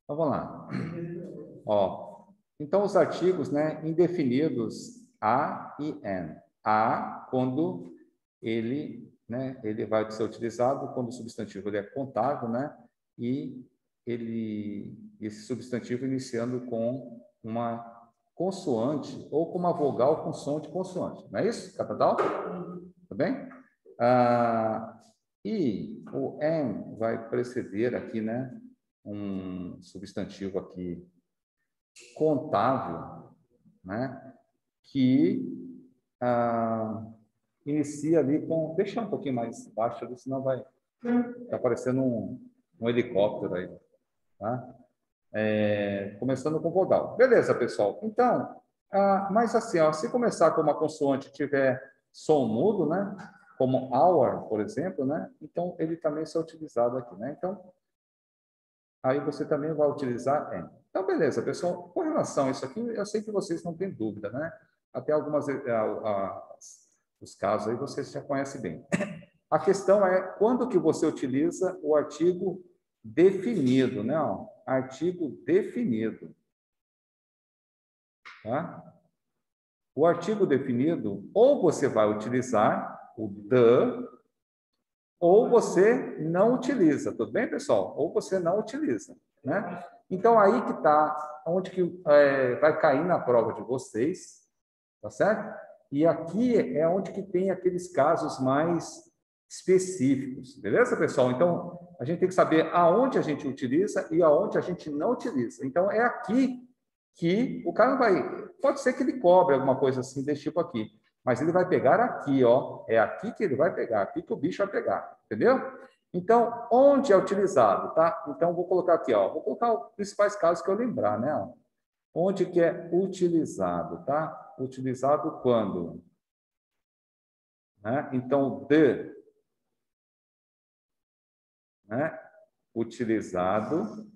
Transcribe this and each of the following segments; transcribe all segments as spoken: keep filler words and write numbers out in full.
Então, vamos lá. Ó, então, os artigos, né, indefinidos a e an. A, quando ele, né, ele vai ser utilizado quando o substantivo ele é contável, né, e ele, esse substantivo iniciando com uma consoante ou com uma vogal com som de consoante. Não é isso, Catatal? Tá bem? Ah, e o an vai preceder aqui, né, um substantivo aqui contável, né, que ah, inicia ali com... Deixa um pouquinho mais baixo ali, senão vai... Tá parecendo um, um helicóptero aí, tá? É, começando com vogal. Beleza, pessoal. Então, ah, mas assim, ó, se começar com uma consoante e tiver som mudo, né, como our, por exemplo, né, então ele também é utilizado aqui, né? Então, aí você também vai utilizar and. Então, beleza, pessoal. Com relação a isso aqui, eu sei que vocês não têm dúvida, né? Até algumas a, a, os casos aí vocês já conhecem bem. A questão é quando que você utiliza o artigo definido, né? Ó, artigo definido. Tá? O artigo definido, ou você vai utilizar o the, ou você não utiliza. Tudo bem, pessoal? Ou você não utiliza, né? Então, aí que está, onde que é, vai cair na prova de vocês, tá certo? E aqui é onde que tem aqueles casos mais específicos, beleza, pessoal? Então, a gente tem que saber aonde a gente utiliza e aonde a gente não utiliza. Então, é aqui que o cara vai... Pode ser que ele cobre alguma coisa assim, desse tipo aqui, mas ele vai pegar aqui, ó. É aqui que ele vai pegar, aqui que o bicho vai pegar, entendeu? Então, onde é utilizado, tá? Então, vou colocar aqui, ó. Vou colocar os principais casos que eu lembrar, né? Ó. Onde que é utilizado, tá? Utilizado quando? Né? Então, de, né? Utilizado,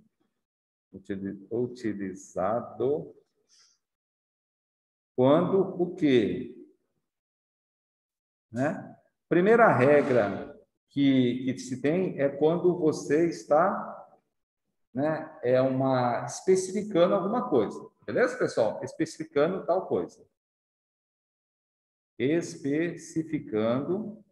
utilizado quando o quê? Né? Primeira regra que, que se tem é quando você está, né, é uma especificando alguma coisa. Beleza, pessoal? Especificando tal coisa. Especificando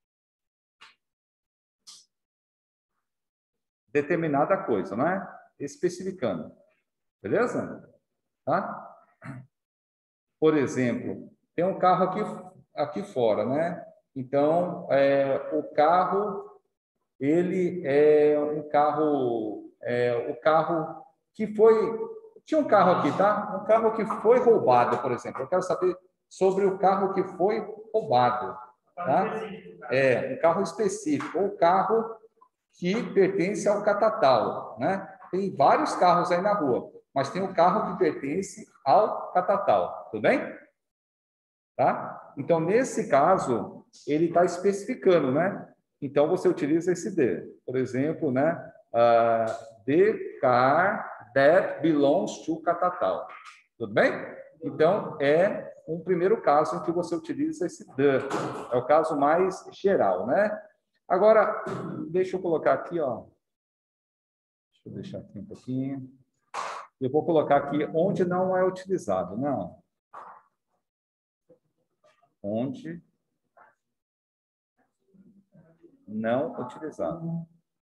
determinada coisa, não é? Especificando. Beleza? Tá? Por exemplo, tem um carro aqui, aqui fora, né? Então, é, o carro, ele é um carro, é, o carro que foi... Tinha um carro aqui, tá? Um carro que foi roubado, por exemplo. Eu quero saber sobre o carro que foi roubado, tá? É, um carro específico, ou carro que pertence ao catatal, né? Tem vários carros aí na rua, mas tem um carro que pertence ao catatal, tudo bem? Tá? Então, nesse caso, ele está especificando, né? Então, você utiliza esse de. Por exemplo, né? Uh, the car that belongs to catatal. Tudo bem? Então, é um primeiro caso em que você utiliza esse the. É o caso mais geral, né? Agora, deixa eu colocar aqui, ó. Deixa eu deixar aqui um pouquinho. Eu vou colocar aqui onde não é utilizado, não. Onde não utilizado.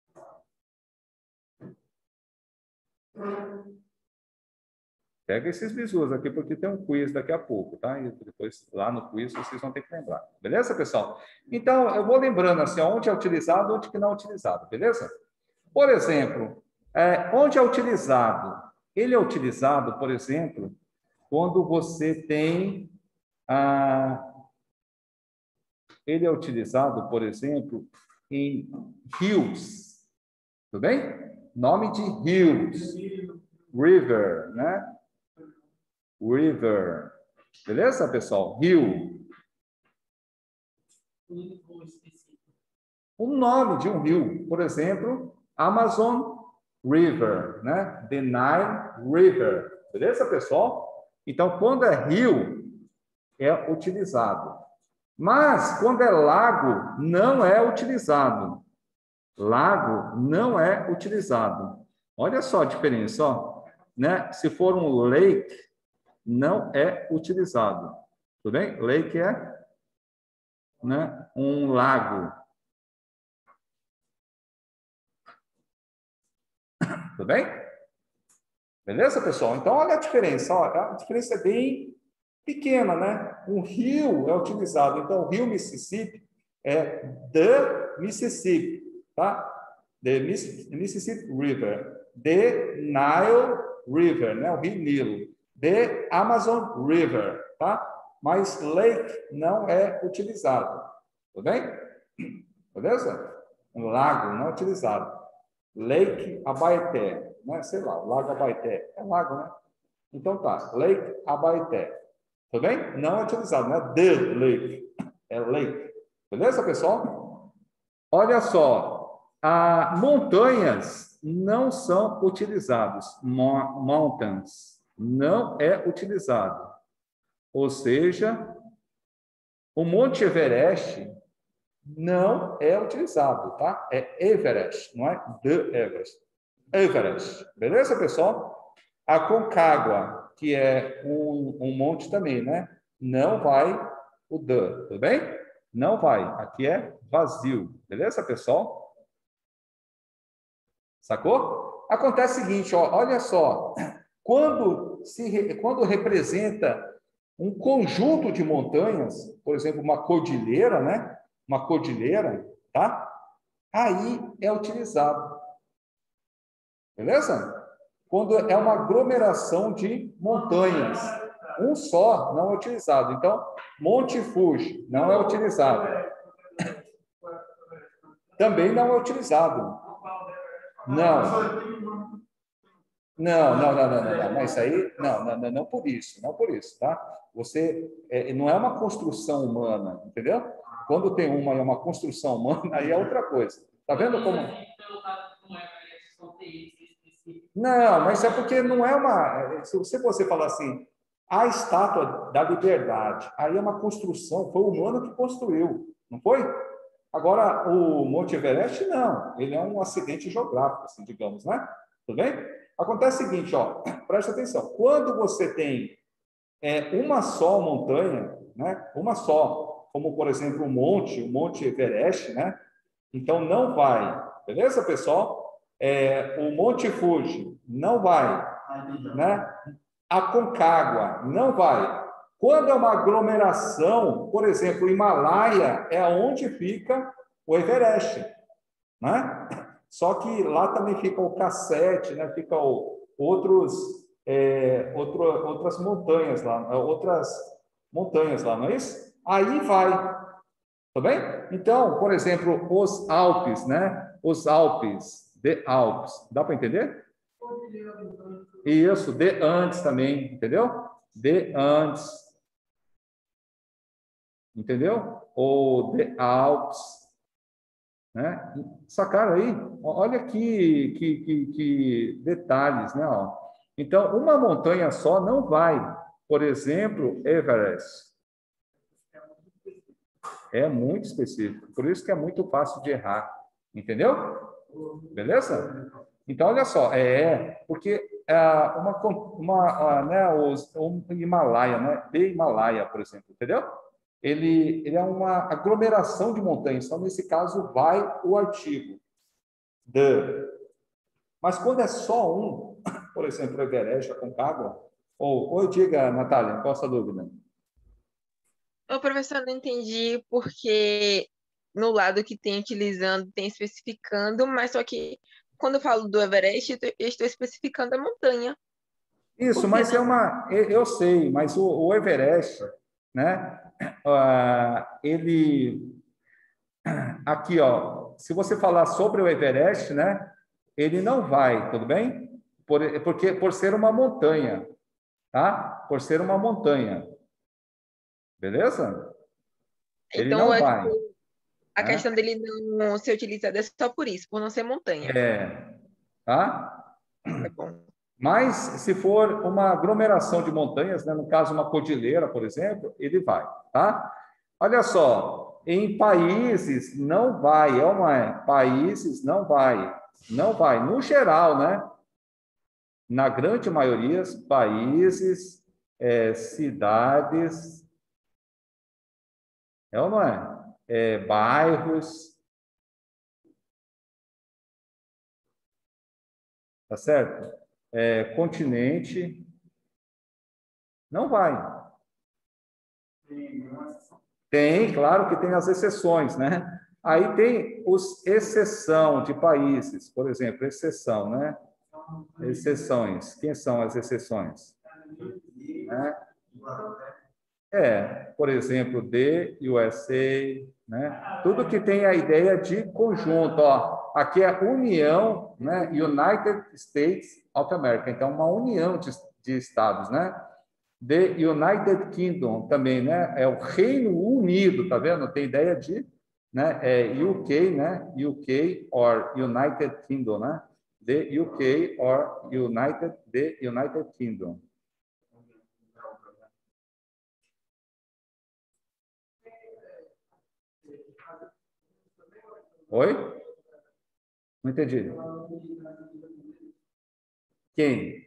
Pega esses bisus aqui, porque tem um quiz daqui a pouco, tá? E depois, lá no quiz, vocês vão ter que lembrar. Beleza, pessoal? Então, eu vou lembrando assim, onde é utilizado, onde que não é utilizado, beleza? Por exemplo, é, onde é utilizado? Ele é utilizado, por exemplo, quando você tem... Ah, ele é utilizado, por exemplo, em hills. Tudo bem? Nome de hills. River, né? River. Beleza, pessoal? Rio. O nome de um rio, por exemplo, Amazon River, né? The Nile River. Beleza, pessoal? Então, quando é rio, é utilizado. Mas, quando é lago, não é utilizado. Lago não é utilizado. Olha só a diferença, ó, né? Se for um lake, não é utilizado. Tudo bem? Lake é, né, um lago. Tudo bem? Beleza, pessoal? Então, olha a diferença. Ó, a diferença é bem pequena, né? Um rio é utilizado. Então, o rio Mississippi é the Mississippi, tá? The Mississippi River. The Nile River, né? O rio Nilo. The Amazon River, tá? Mas lake não é utilizado. Tudo bem? Beleza? Um lago não é utilizado. Lake Abaeté, né? Sei lá, o Lago Abaeté. É lago, né? Então tá, Lake Abaeté. Tudo bem? Não é utilizado, não é the lake, é lake. Beleza, pessoal? Olha só, a, montanhas não são utilizados. Mo mountains não é utilizado. Ou seja, o Monte Everest não é utilizado, tá? É Everest, não é the Everest. Everest. Beleza, pessoal? A Concagua, que é um, um monte também, né? Não vai o the, tudo bem? Não vai. Aqui é vazio. Beleza, pessoal? Sacou? Acontece o seguinte, ó, olha só. Quando, se, quando representa um conjunto de montanhas, por exemplo, uma cordilheira, né? Uma cordilheira, tá? Aí é utilizado. Beleza? Quando é uma aglomeração de montanhas. Um só não é utilizado. Então, Monte Fuji não é utilizado. Também não é utilizado. Não. Não, não, não, não, não, não. Mas isso aí, não, não, não, não por isso, não por isso, tá? Você, é, não é uma construção humana, entendeu? Quando tem uma, é uma construção humana, aí é outra coisa. Tá vendo como... Não, mas é porque não é uma... Se você falar assim, a estátua da liberdade, aí é uma construção, foi o humano que construiu, não foi? Agora, o Monte Everest, não. Ele é um acidente geográfico, assim, digamos, né? Tudo bem? Acontece o seguinte, ó, presta atenção. Quando você tem é, uma só montanha, né? Uma só, como, por exemplo, o monte, o Monte Everest, né? Então, não vai. Beleza, pessoal? É, o Monte Fuji não vai, né? A Concagua não vai. Quando é uma aglomeração, por exemplo, o Himalaia é onde fica o Everest, né? Só que lá também fica o K sete, né? Fica o, outros, é, outro, outras montanhas lá, outras montanhas lá, não é isso? Aí vai, tá bem? Então, por exemplo, os Alpes, né? Os Alpes, The Alps, dá para entender? Isso, The Andes também, entendeu? The Andes, entendeu? Ou The Alps, né? Sacaram aí? Olha que, que, que, que detalhes, né? Ó. Então, uma montanha só não vai. Por exemplo, Everest. É muito específico. Por isso que é muito fácil de errar. Entendeu? Beleza? Então, olha só. É, porque é, uma, uma, né, os, um Himalaia, né? De Himalaia, por exemplo. Entendeu? Ele, ele é uma aglomeração de montanhas. Então, nesse caso, vai o artigo. The. Mas quando é só um, por exemplo, o Everest, a Concagua, ou, ou diga, Natália, qual a sua dúvida? Ô, professor, não entendi porque no lado que tem utilizando, tem especificando, mas só que quando eu falo do Everest, eu estou especificando a montanha. Isso, mas é uma... Eu sei, mas o, o Everest, né? Uh, ele... Aqui, ó, se você falar sobre o Everest, né? Ele não vai, tudo bem? Por, porque, por ser uma montanha, tá? Por ser uma montanha. Beleza? Ele Então, não é, vai. tipo, a Né? questão dele não ser utilizado é só por isso, por não ser montanha. É, tá? É bom. Mas, se for uma aglomeração de montanhas, né, no caso, uma cordilheira, por exemplo, ele vai, tá? Olha só, em países não vai, é uma países não vai, não vai. No geral, né? na grande maioria, países, é, cidades, é ou não é? É, bairros, tá certo? É, continente, não vai. Tem, claro que tem as exceções, né? Aí tem os exceção de países, por exemplo, exceção, né? Exceções. Quem são as exceções? Né? É, por exemplo, the U S A, né? Tudo que tem a ideia de conjunto, ó. Aqui é União, né? United States of America. Então, uma união de, de estados, né? The United Kingdom também, né? É o Reino Unido, tá vendo? Tem ideia de, né? É U K, né? U K or United Kingdom, né? The U K or United, the United Kingdom. Oi? Não entendi. Quem?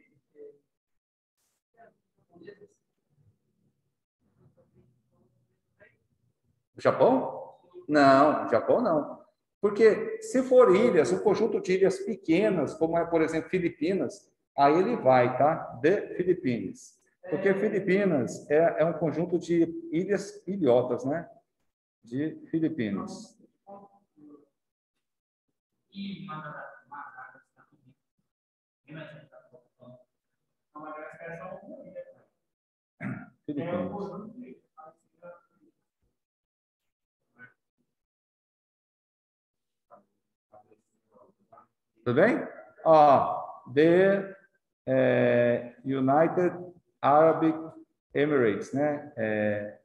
O Japão? Não, Japão não. Porque se for ilhas, um conjunto de ilhas pequenas, como é, por exemplo, Filipinas, aí ele vai, tá? The Philippines. Porque Filipinas é, é um conjunto de ilhas ilhotas, né? De Filipinas. Filipinas. Tudo bem? Ó, the é, United Arab Emirates, né? É,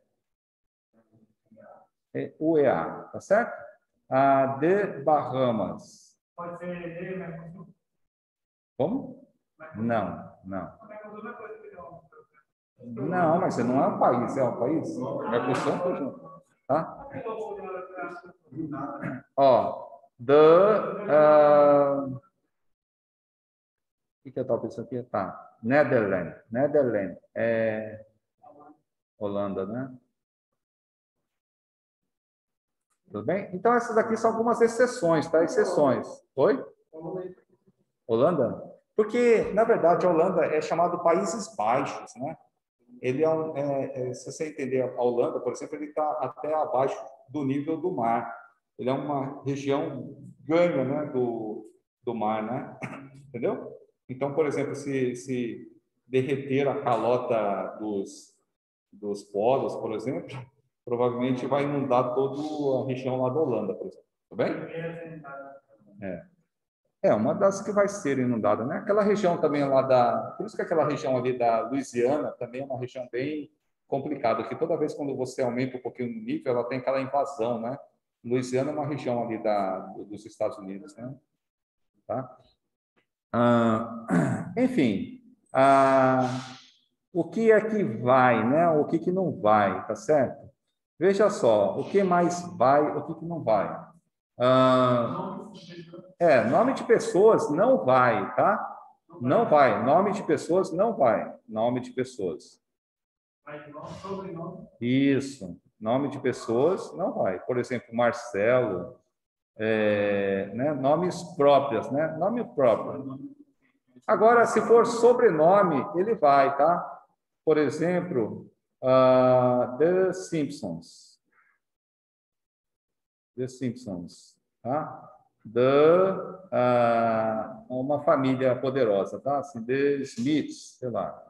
é U E A, tá certo? Ah, de Bahamas. Pode ser, né? Como? Não, não. Não, mas você não é um país, é um país? Mercosul é um conjunto, tá? Ó, the... Uh, o que, que eu estava pensando aqui? Tá, Netherlands. Netherlands é Holanda, né? Tudo bem? Então, essas aqui são algumas exceções, tá? Exceções. Oi? Holanda? Porque, na verdade, a Holanda é chamado Países Baixos, né? Ele é um, é, é, se você entender a Holanda, por exemplo, ele está até abaixo do nível do mar. Ele é uma região ganha, né, do, do mar, né? Entendeu? Então, por exemplo, se, se derreter a calota dos, dos polos, por exemplo, provavelmente vai inundar toda a região lá da Holanda, por exemplo. Tá bem? É. É uma das que vai ser inundada, né? Aquela região também lá da... Por isso que aquela região ali da Louisiana também é uma região bem complicada, que toda vez quando você aumenta um pouquinho o nível, ela tem aquela invasão, né? Louisiana é uma região ali da, dos Estados Unidos, né? Tá? Ah, enfim, ah, o que é que vai, né? O que que não vai, tá certo? Veja só, o que mais vai, o que que não vai. Ah, é, nome de pessoas não vai, tá? Não vai. Nome de pessoas não vai. Nome de pessoas. Isso. Nome de pessoas não vai. Por exemplo, Marcelo, é, né? Nomes próprios, né? Nome próprio. Agora, se for sobrenome, ele vai, tá? Por exemplo, uh, The Simpsons. The Simpsons, tá? The, uh, uma família poderosa, tá? Assim, The Smiths, sei lá.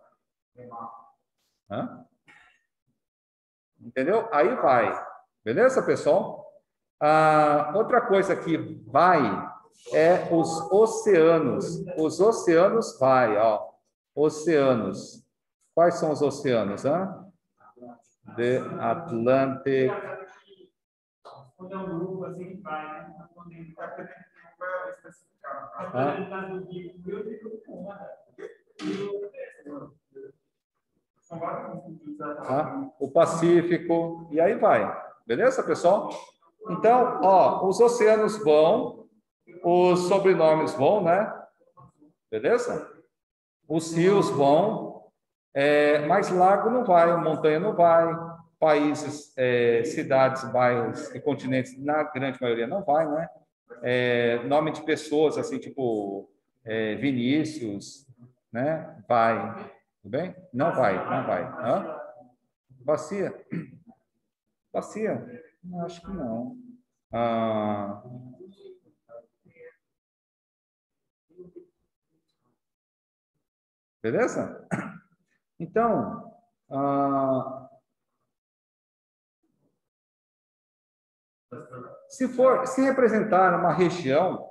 Hã? Entendeu? Aí vai. Beleza, pessoal? Ah, outra coisa que vai é os oceanos. Os oceanos vai, ó. Oceanos. Quais são os oceanos, hã? The Atlantic. Quando é um grupo assim, vai, né? Ah, o Pacífico, e aí vai. Beleza, pessoal? Então, ó, os oceanos vão, os sobrenomes vão, né? Beleza? Os rios vão, é, mas lago não vai, montanha não vai, países, é, cidades, bairros e continentes, na grande maioria, não vai, né? É, nome de pessoas, assim, tipo é, Vinícius, né? Vai, tudo bem? Não vai, não vai. Hã? Bacia? Bacia? Acho que não. Ah, beleza? Então, ah, se for, se representar uma região,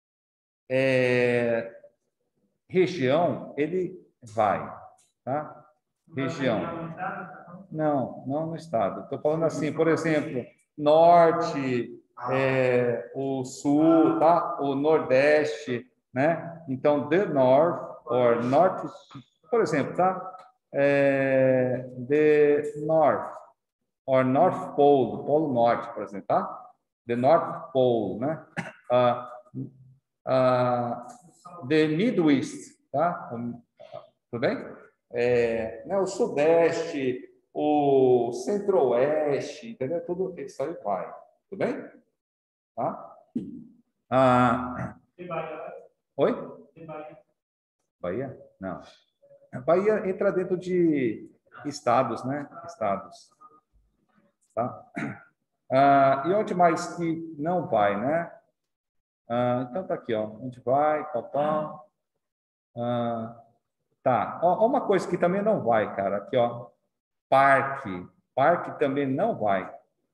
é, região, ele vai, tá? Região. Não, não no estado. Estou falando assim, por exemplo, norte, é, o sul, tá? O nordeste, né? Então, the north, or norte, por exemplo, tá? É, the north, or north pole, polo norte, por exemplo, tá? The north pole, né? Uh, uh, the midwest, tá? Tudo bem? É, né, o sudeste, o centro-oeste, entendeu? Tudo isso aí vai. Tudo bem? Tá? Ah, oi? Bahia? Não. A Bahia entra dentro de estados, né? Estados. Tá? Ah, e onde mais que não vai, né? Ah, então tá aqui, ó. Onde vai, papá. Ah, tá. Ó, ó, uma coisa que também não vai, cara. Aqui, ó. Parque. Parque também não vai.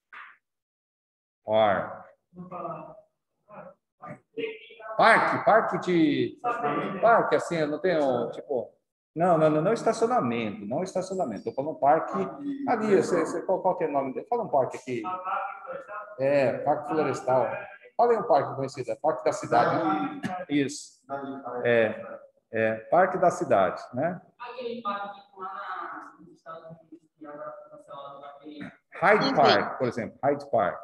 Parque. Parque, parque de. Parque, assim, eu não tenho, tipo. Não, não, não, não estacionamento, não estacionamento. Estou falando parque ali, você, você, qual, qual que é o nome dele? Fala um parque aqui. É, Parque Florestal. Fala aí um parque conhecido, é Parque da Cidade, né? Isso. É, é, Parque da Cidade, né? Hyde Park, por exemplo, Hyde Park.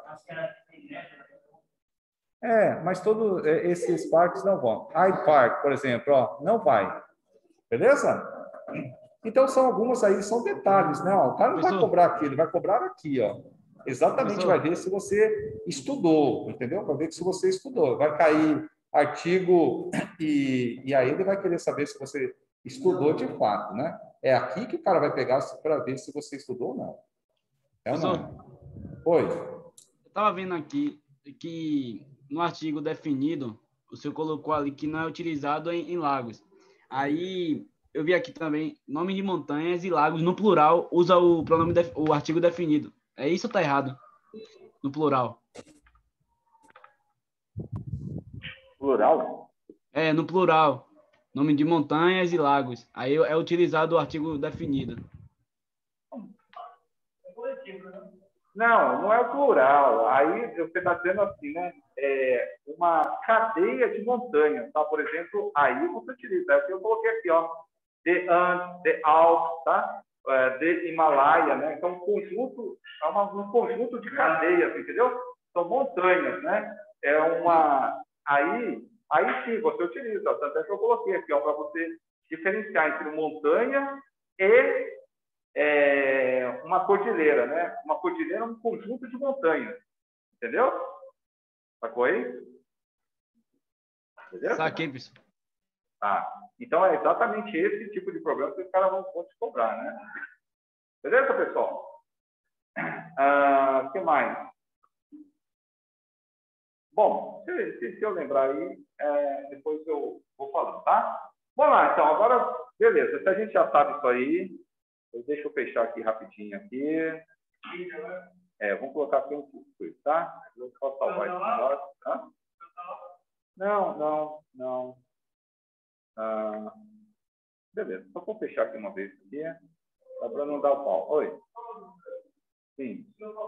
É, mas todos esses parques não vão. Hyde Park, por exemplo, ó, não vai. Beleza? Então, são algumas aí, são detalhes, né? Ó, o cara não vai cobrar aqui, ele vai cobrar aqui, ó. Exatamente, vai ver se você estudou, entendeu? Vai ver se você estudou. Vai cair artigo e, e aí ele vai querer saber se você estudou de fato, né? É aqui que o cara vai pegar para ver se você estudou ou não. É ou não é? Oi. Eu estava vendo aqui que no artigo definido, o senhor colocou ali que não é utilizado em, em lagos. Aí eu vi aqui também, nome de montanhas e lagos, no plural, usa o pronome, def, o artigo definido. É isso ou tá errado? No plural. Plural? É, no plural. Nome de montanhas e lagos. Aí é utilizado o artigo definido. Não, não é o plural. Aí você está dizendo assim, né? É uma cadeia de montanhas, tá? Por exemplo, aí você utiliza. É o que eu coloquei aqui, ó. The Andes, The Alps, tá? É, The Himalaia, né? Então, um conjunto, é uma, um conjunto de cadeias, entendeu? São montanhas, né? É uma... Aí, aí sim, você utiliza. Tanto é que eu coloquei aqui, ó, para você diferenciar entre montanha e é, uma cordilheira, né? Uma cordilheira é um conjunto de montanhas, entendeu? Sacou aí? Beleza? Saquei, pessoal. Tá. Então é exatamente esse tipo de problema que os caras vão, vão te cobrar, né? Beleza, pessoal? Ah, o que mais? Bom, se, se, se eu lembrar aí, é, depois eu vou falando, tá? Vamos lá, então. Agora, beleza. Se a gente já sabe isso aí, deixa eu fechar aqui rapidinho aqui. É, vamos colocar aqui um curso, tá? Vou só salvar esse negócio, tá? Não, não, não. Ah, beleza, só vou fechar aqui uma vez aqui, só para não dar o pau. Oi. Sim.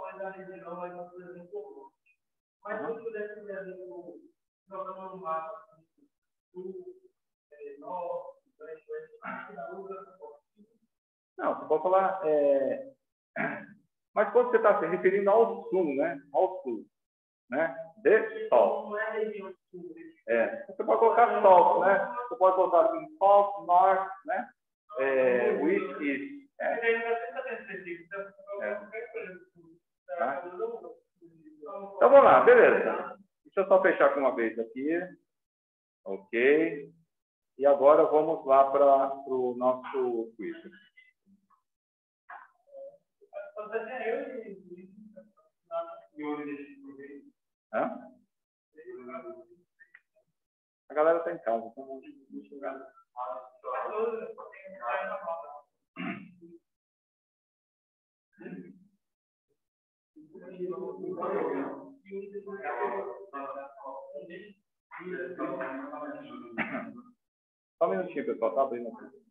Não, você pode falar. É... Mas quando você está se referindo ao sul, né? Ao sul. né? The salt. É, você pode colocar salt, né? Você pode colocar assim, salt, north, né? É, which is. É. É. Tá? Então vamos lá, beleza. Deixa eu só fechar aqui uma vez aqui. Ok. E agora vamos lá para o nosso quiz. Hã? A galera está em casa. Então deixa eu ver. Só um minutinho, pessoal. Tá abrindo aqui.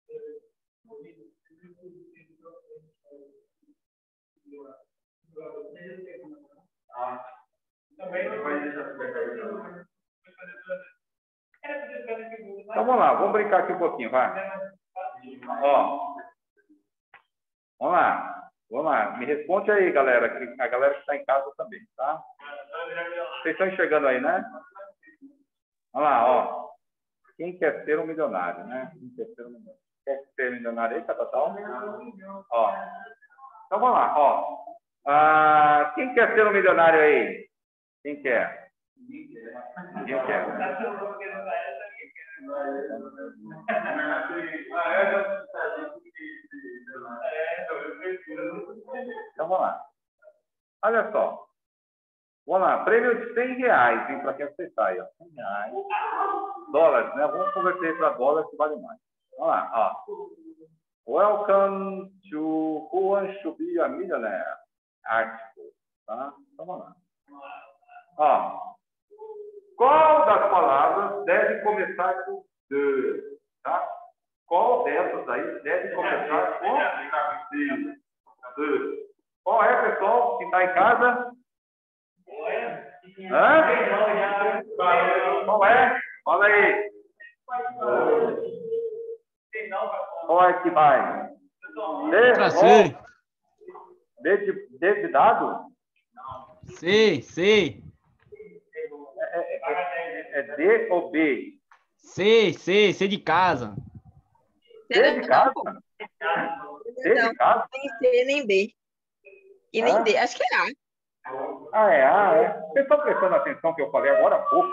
Então vamos lá, vamos brincar aqui um pouquinho, vai. Ó, vamos lá, vamos lá. Me responde aí, galera, que a galera que está em casa também, tá? Vocês estão enxergando aí, né? Vamos lá, ó. Quem quer ser um milionário, né? Quem quer ser um milionário? Quer ser milionário aí, Catatal? Ó. Então vamos lá, ó. Ah, quem quer ser um milionário aí? Quem quer? Ninguém quer. Então vamos lá. Olha só. Vamos lá. Prêmio de cem reais, hein? Para quem aceitar aí, ó. cem reais. Dólares, né? Vamos converter para dólares que vale mais. Vamos lá, ó. Welcome to Who Wants to Be a Millionaire? Article. Tá? Então vamos lá. Ó. Qual das palavras deve começar com the? Tá? Qual dessas aí deve começar com the? The. Qual é, pessoal, que está em casa? Hã? Qual é? Fala aí. Qual é que vai? D, C. D de, D de dado? C, C. É, é, é D ou B? C, C, C de casa. C de casa? C de casa? Nem C, nem B. E nem Ah. D. Acho que é A. Ah, é A, é. Vocês estão prestando atenção que eu falei agora há pouco?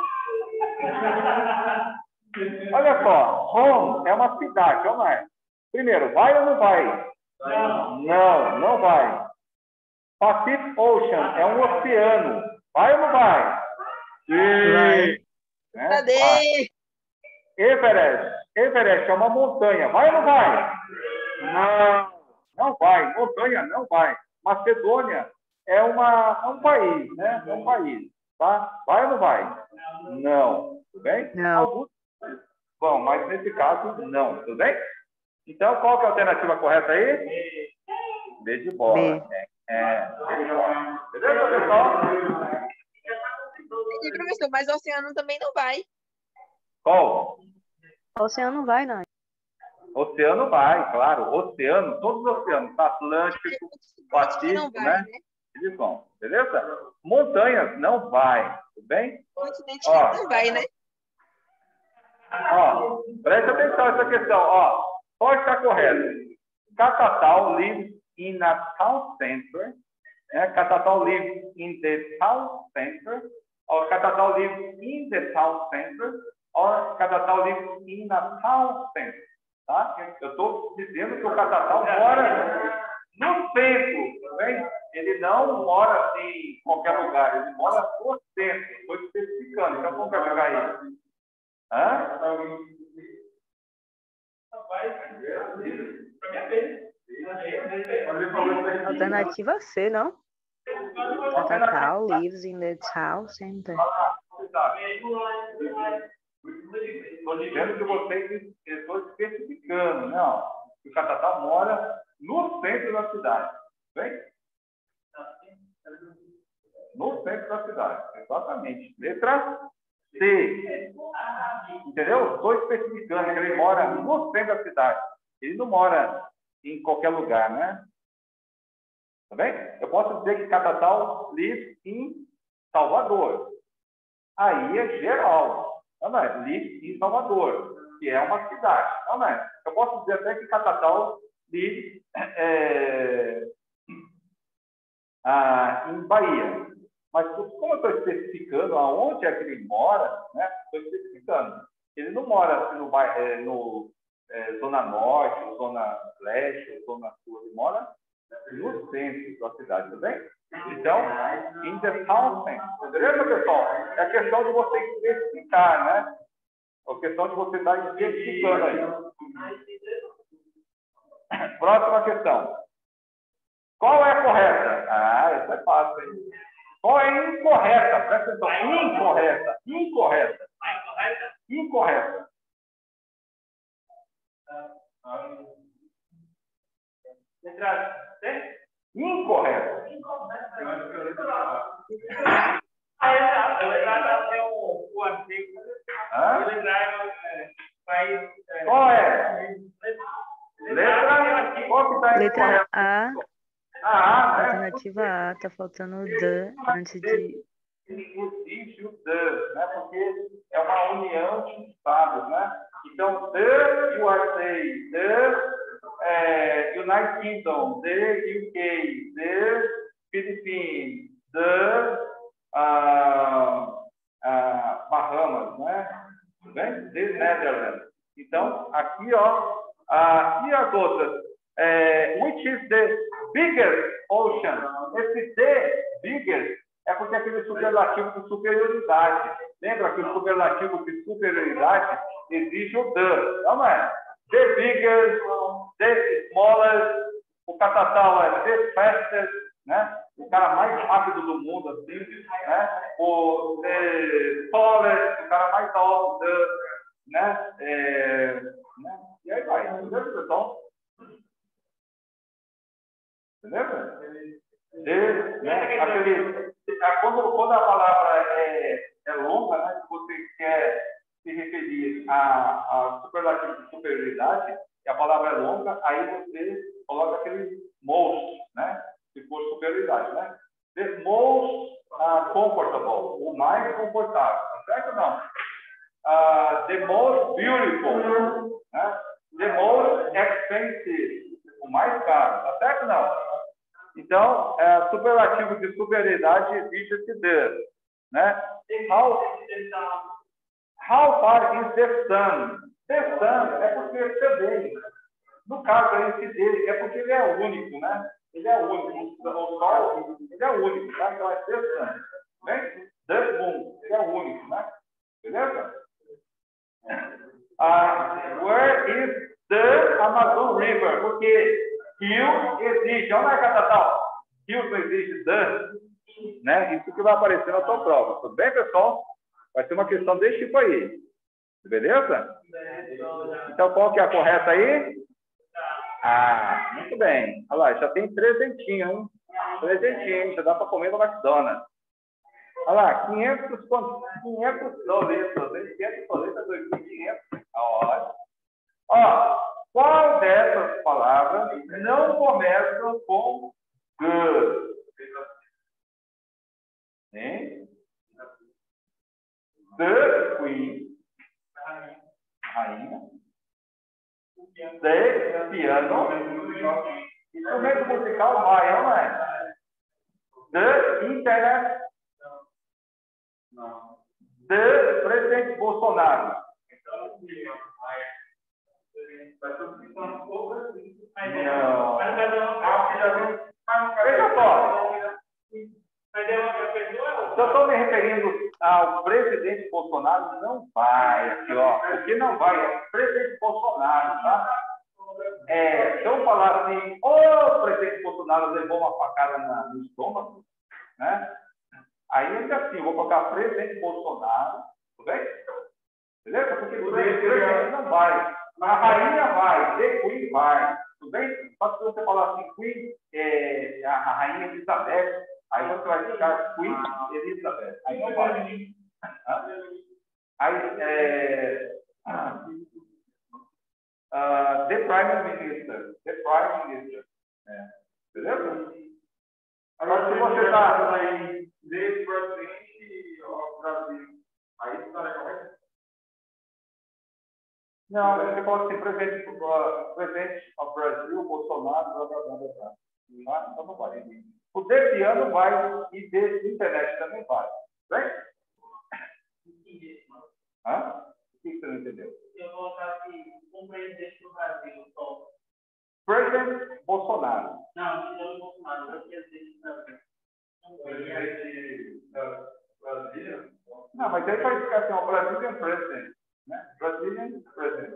Olha só, home é uma cidade, vamos lá. Primeiro, vai ou não vai? Não, não vai. Pacific Ocean é um oceano. Vai ou não vai? Sim. Né? Cadê? Vai. Everest. Everest é uma montanha. Vai ou não vai? Não, não vai. Montanha não vai. Macedônia é, uma, é um país, né? É um país. Tá? Vai ou não vai? Não. Tudo bem? Não. Alguns... Bom, mas nesse caso, não. Tudo bem? Então, qual que é a alternativa correta aí? B de bola. B. É, é, B de bola. Beleza, pessoal? Entendi, professor, mas o oceano também não vai. Qual? O oceano não vai, não. Oceano vai, claro. Oceano, todos os oceanos. Atlântico, Pacífico, não vai, né? né? Eles vão. Beleza? Montanhas não vai. Tudo bem? Continente Ó. não vai, né? Ó, preste atenção nessa questão. Ó, qual está correto? Catatal lives in a town center. Né? Catatal lives in the town center. Or Catatal lives in the town center. Or Catatal lives in a town center. Tá? Eu estou dizendo que o Catatal mora no centro. Tá bem? Ele não mora assim, em qualquer lugar. Ele mora no centro. Estou especificando. Então, como vai jogar isso? Hã? Alternativa C, não? Catatal lives in the town center. Estou dizendo que vocês estou especificando, não. Que o Catatal mora no centro da cidade. Bem? No centro da cidade, exatamente. Letra C. Entendeu? Estou especificando que ele mora no centro da cidade. Ele não mora em qualquer lugar, né? Tá bem? Eu posso dizer que Catatal lives in Salvador. Aí é geral. Não é? Live em Salvador, que é uma cidade. Não é? Eu posso dizer até que Catatal live é, ah, em Bahia. Mas como eu estou especificando aonde é que ele mora, né? Estou especificando. Ele não mora no, é, no é, Zona Norte, ou Zona Leste, ou Zona Sul. Ele mora no centro da cidade, tá bem? Então, in the town center. Beleza, pessoal? É a questão de você especificar, né? É a questão de você estar especificando aí. Próxima questão. Qual é a correta? Ah, essa é fácil, hein? Qual é a incorreta? Presta atenção. Incorreta. Incorreta. Incorreta. Letra C? Incorreta. Qual é? Letra? Qual que está Letra A. A, né? Alternativa A, tá faltando o the antes de. Existe o the, né? Porque é uma união de estados, né? Então, the U S A, the é, United Kingdom, the U K, the Philippines, the uh, uh, Bahamas, né? Tudo bem? The Netherlands. Então, aqui, ó, uh, e as outras? É, which is the biggest ocean? Esse the biggest é porque aquele superlativo de superioridade. Lembra que o superlativo de superioridade exige o the, não é? The biggest, the smallest, o catatal é the fastest, né? O cara mais rápido do mundo, assim, né? O the tallest, o cara mais alto, the, né? É, né? E aí vai, entendeu, pessoal? Beleza? De, né? Aquele, quando, quando a palavra é, é longa, né? Se você quer se referir a, a superlativo de superioridade, e a palavra é longa, aí você coloca aquele most, né? Se for superioridade, né? The most uh, comfortable, o mais confortável, tá certo ou não? Uh, the most beautiful, né? The most expensive, o mais caro, tá certo ou não? Então, é, superlativo de superioridade existe esse the, né? How, how far is the sun? The sun é porque é também. No caso, esse dele é porque ele é único, né? Ele é único. O sol, ele é único, tá? Então, é the sun. Né? The moon, ele é único, né? Beleza? Uh, where is the Amazon River? Porque rio exige, olha lá, Catatal. Rio não exige the, né? Isso que vai aparecer na sua prova. Tudo bem, pessoal? Vai ser uma questão desse tipo aí. Beleza? Então, qual que é a correta aí? Ah, muito bem. Olha lá, já tem trezentinho, hein? Trezentinho, já dá para comer no McDonald's. Olha lá, quinhentos, quinhentos doletas, quinhentos doletas, dois mil e quinhentos. Olha. Ó, qual dessas palavras não começam com good? Hein? The Queen, rainha. The piano, instrumento musical vai, não é? The internet. The presidente Bolsonaro. Não. Veja só. Se eu estou me referindo ao presidente Bolsonaro, não vai aqui, ó. O que não vai é o presidente Bolsonaro, tá? É, se eu falar assim, o presidente Bolsonaro levou uma facada na, no estômago, né? Aí ainda assim, eu vou colocar presidente Bolsonaro, tudo bem? Beleza? Porque o presidente não vai. A rainha vai, The Queen vai, tudo bem? Só que se você falar assim, Queen, é, a, a rainha Elizabeth, aí você vai ficar Queen Elizabeth. Aí não vai. Aí, é, uh, The Prime Minister. The Prime Minister. É. Beleza? Agora, se você está aí, The President. Não, você coloca assim, presidente, uh, presidente do Brasil, Bolsonaro, blá, blá, blá, blá, blá. Tá? Então não vai. O desse ano vai e desse internet também vai. Bem? Hã? O que você não entendeu? Eu vou colocar assim, um presidente do Brasil, só. Presidente Bolsonaro. Não, não Bolsonaro, eu presidente do Brasil. Brasil? Não, mas aí vai ficar assim, o Brazilian President. Né? Brazilian President.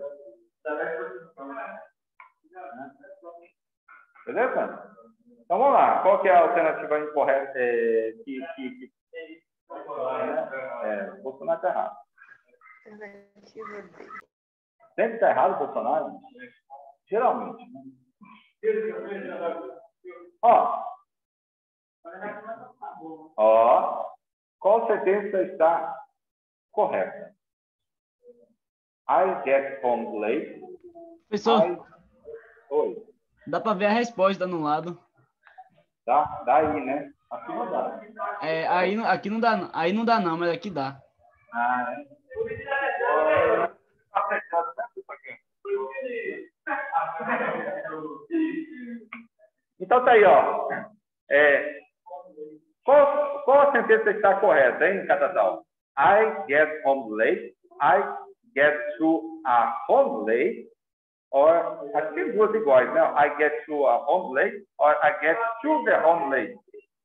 Beleza? Então vamos lá. Qual que é a alternativa incorreta? É, que, que, que, é, é, Bolsonaro está errado. Alternativa D. Sempre está errado o Bolsonaro? Geralmente. Né? Ó. Ó. Qual sentença está correta? I get home late. Professor, I... Oi. dá para ver a resposta no lado. Dá, dá aí, né? Aqui não dá. É, aí, não- aqui não dá, aí não dá não, mas aqui dá. Ah, é. Então tá aí, ó. É, qual, qual a sentença está correta, hein, Catatal? I get home late. I get to a home late. Or, aqui tem duas iguais, né? I get to a home late. Or I get to the home late.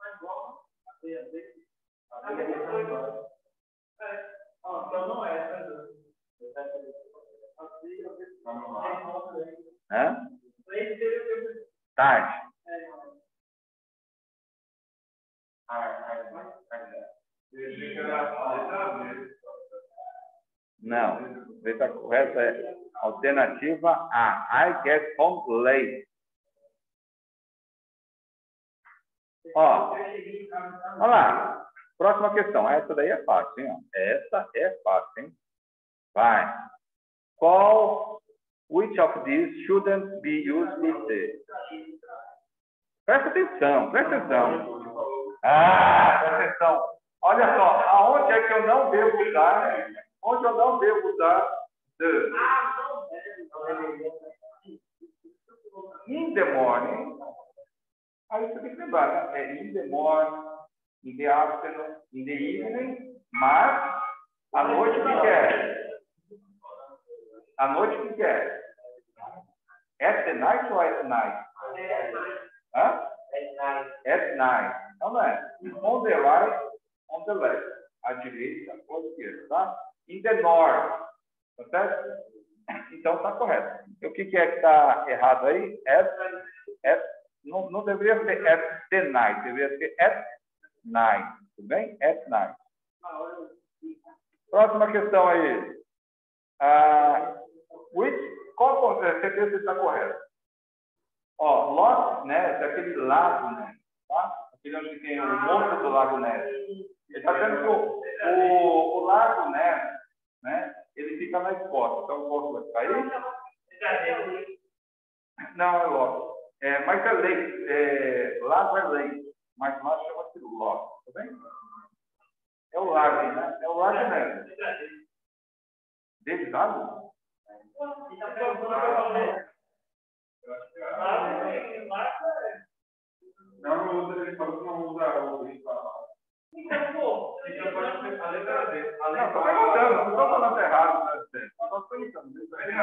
Hã? Tarde. Não. A letra correta é alternativa A. I get home late. Ó. Olha lá. Próxima questão. Essa daí é fácil, hein? Essa é fácil, hein? Vai. Qual... Which of these shouldn't be used instead? Presta atenção, presta atenção. Ah, presta atenção. Olha só, aonde é que eu não devo usar? Onde eu não devo usar the? In the morning. Aí você tem que lembrar, né? É in the morning, in the afternoon, in the evening, mas à noite o que é? À noite o que é? At the night ou at night? Hã? At night. Então não é. On the right, on the left. À direita ou à esquerda, tá? In the north. Tá certo? Então tá correto. E o que, que é que está errado aí? At, at, não, não deveria ser at the night, deveria ser at night. Tudo bem? At night. Próxima questão aí. Uh, which, qual a certeza está correta? Ó, Loch Ness é aquele lago, né? Tá? Aquele onde tem o monstro do Lago Ness. Ele está dizendo que o, o, o Lago Ness, né? Ele fica na Escócia. Então o monstro vai cair? Não, é Loch. É, mas é lake. É, lago é lake. Mas lá chama-se Loch. Tá bem? É o lago, né? É o Lago Ness. David Lago? Não, ele falou que não usa o então, pô, então pode ser a letra D. Não, estou perguntando, não estou falando errado, né? Estou perguntando.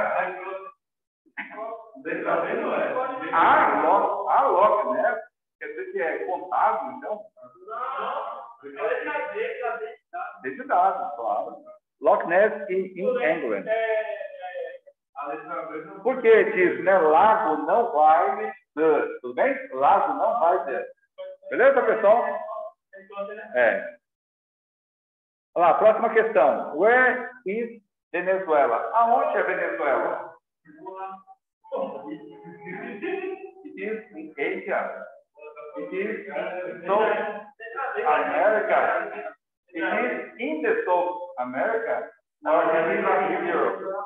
Letra D não é. Ah, Loch, ah, Loch, né? Quer dizer que é contábil, então? Não, letra D, letra D. Desse dado, claro. Loch Ness in, in England. Por que diz, né? Lago não vai ter. Tudo bem? Lago não vai ter. Beleza, pessoal? É. Olha lá, próxima questão. Where is Venezuela? Aonde é Venezuela? It is in Asia. It is in South America. It is in the South America. Or it is in Europe.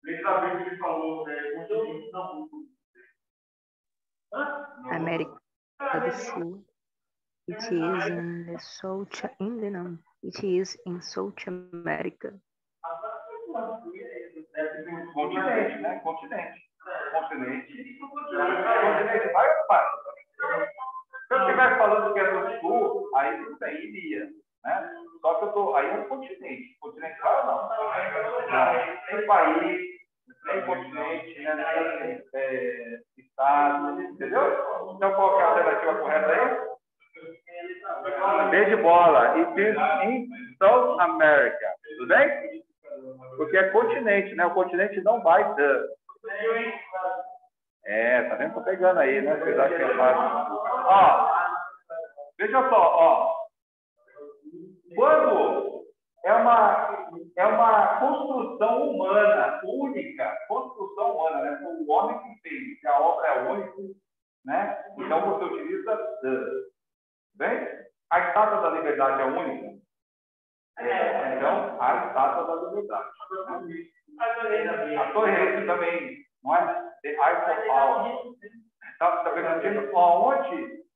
América do Sul. It is in the South Indian. It is in South America. Continente, né? Continente. Continente. Continente vai ou vai? Se eu estiver falando que é do sul, aí tudo bem, iria. Né? Só que eu tô. Aí é um continente. Continente vai ou não? Não. Tem país, tem continente, né? Tem é, estado, entendeu? Então qual que é a alternativa correta aí? B de bola. It is in South America. Tudo bem? Porque é continente, né? O continente não vai dar. É, tá vendo? Tô pegando aí, né? Vocês acham que é fácil? Ó, veja só, ó. Quando é uma, é uma construção humana, única, construção humana, né? Foi o homem que fez, que a obra é única, né? Então você utiliza the. Bem? A estátua da liberdade é única? É, então, a estátua da liberdade. A Torre Eiffel também, não é? The Eiffel Tower. Está tá perguntando aonde?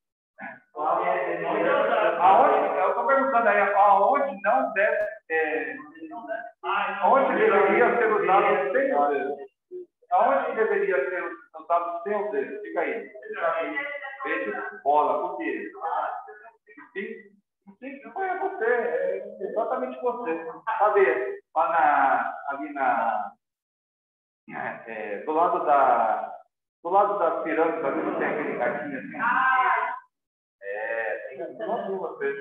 Aonde? Eu estou perguntando aí, aonde não deve. É, aonde deveria ser usado sem o dedo? Aonde deveria ser usado sem o dedo? Fica aí. Veja, bola, por quê? Sim, foi você, é exatamente você. Sabe, lá na, ali na, é, do lado da, do lado das pirâmides, ali não tem aquele gatinho assim. É, tem do lado de você.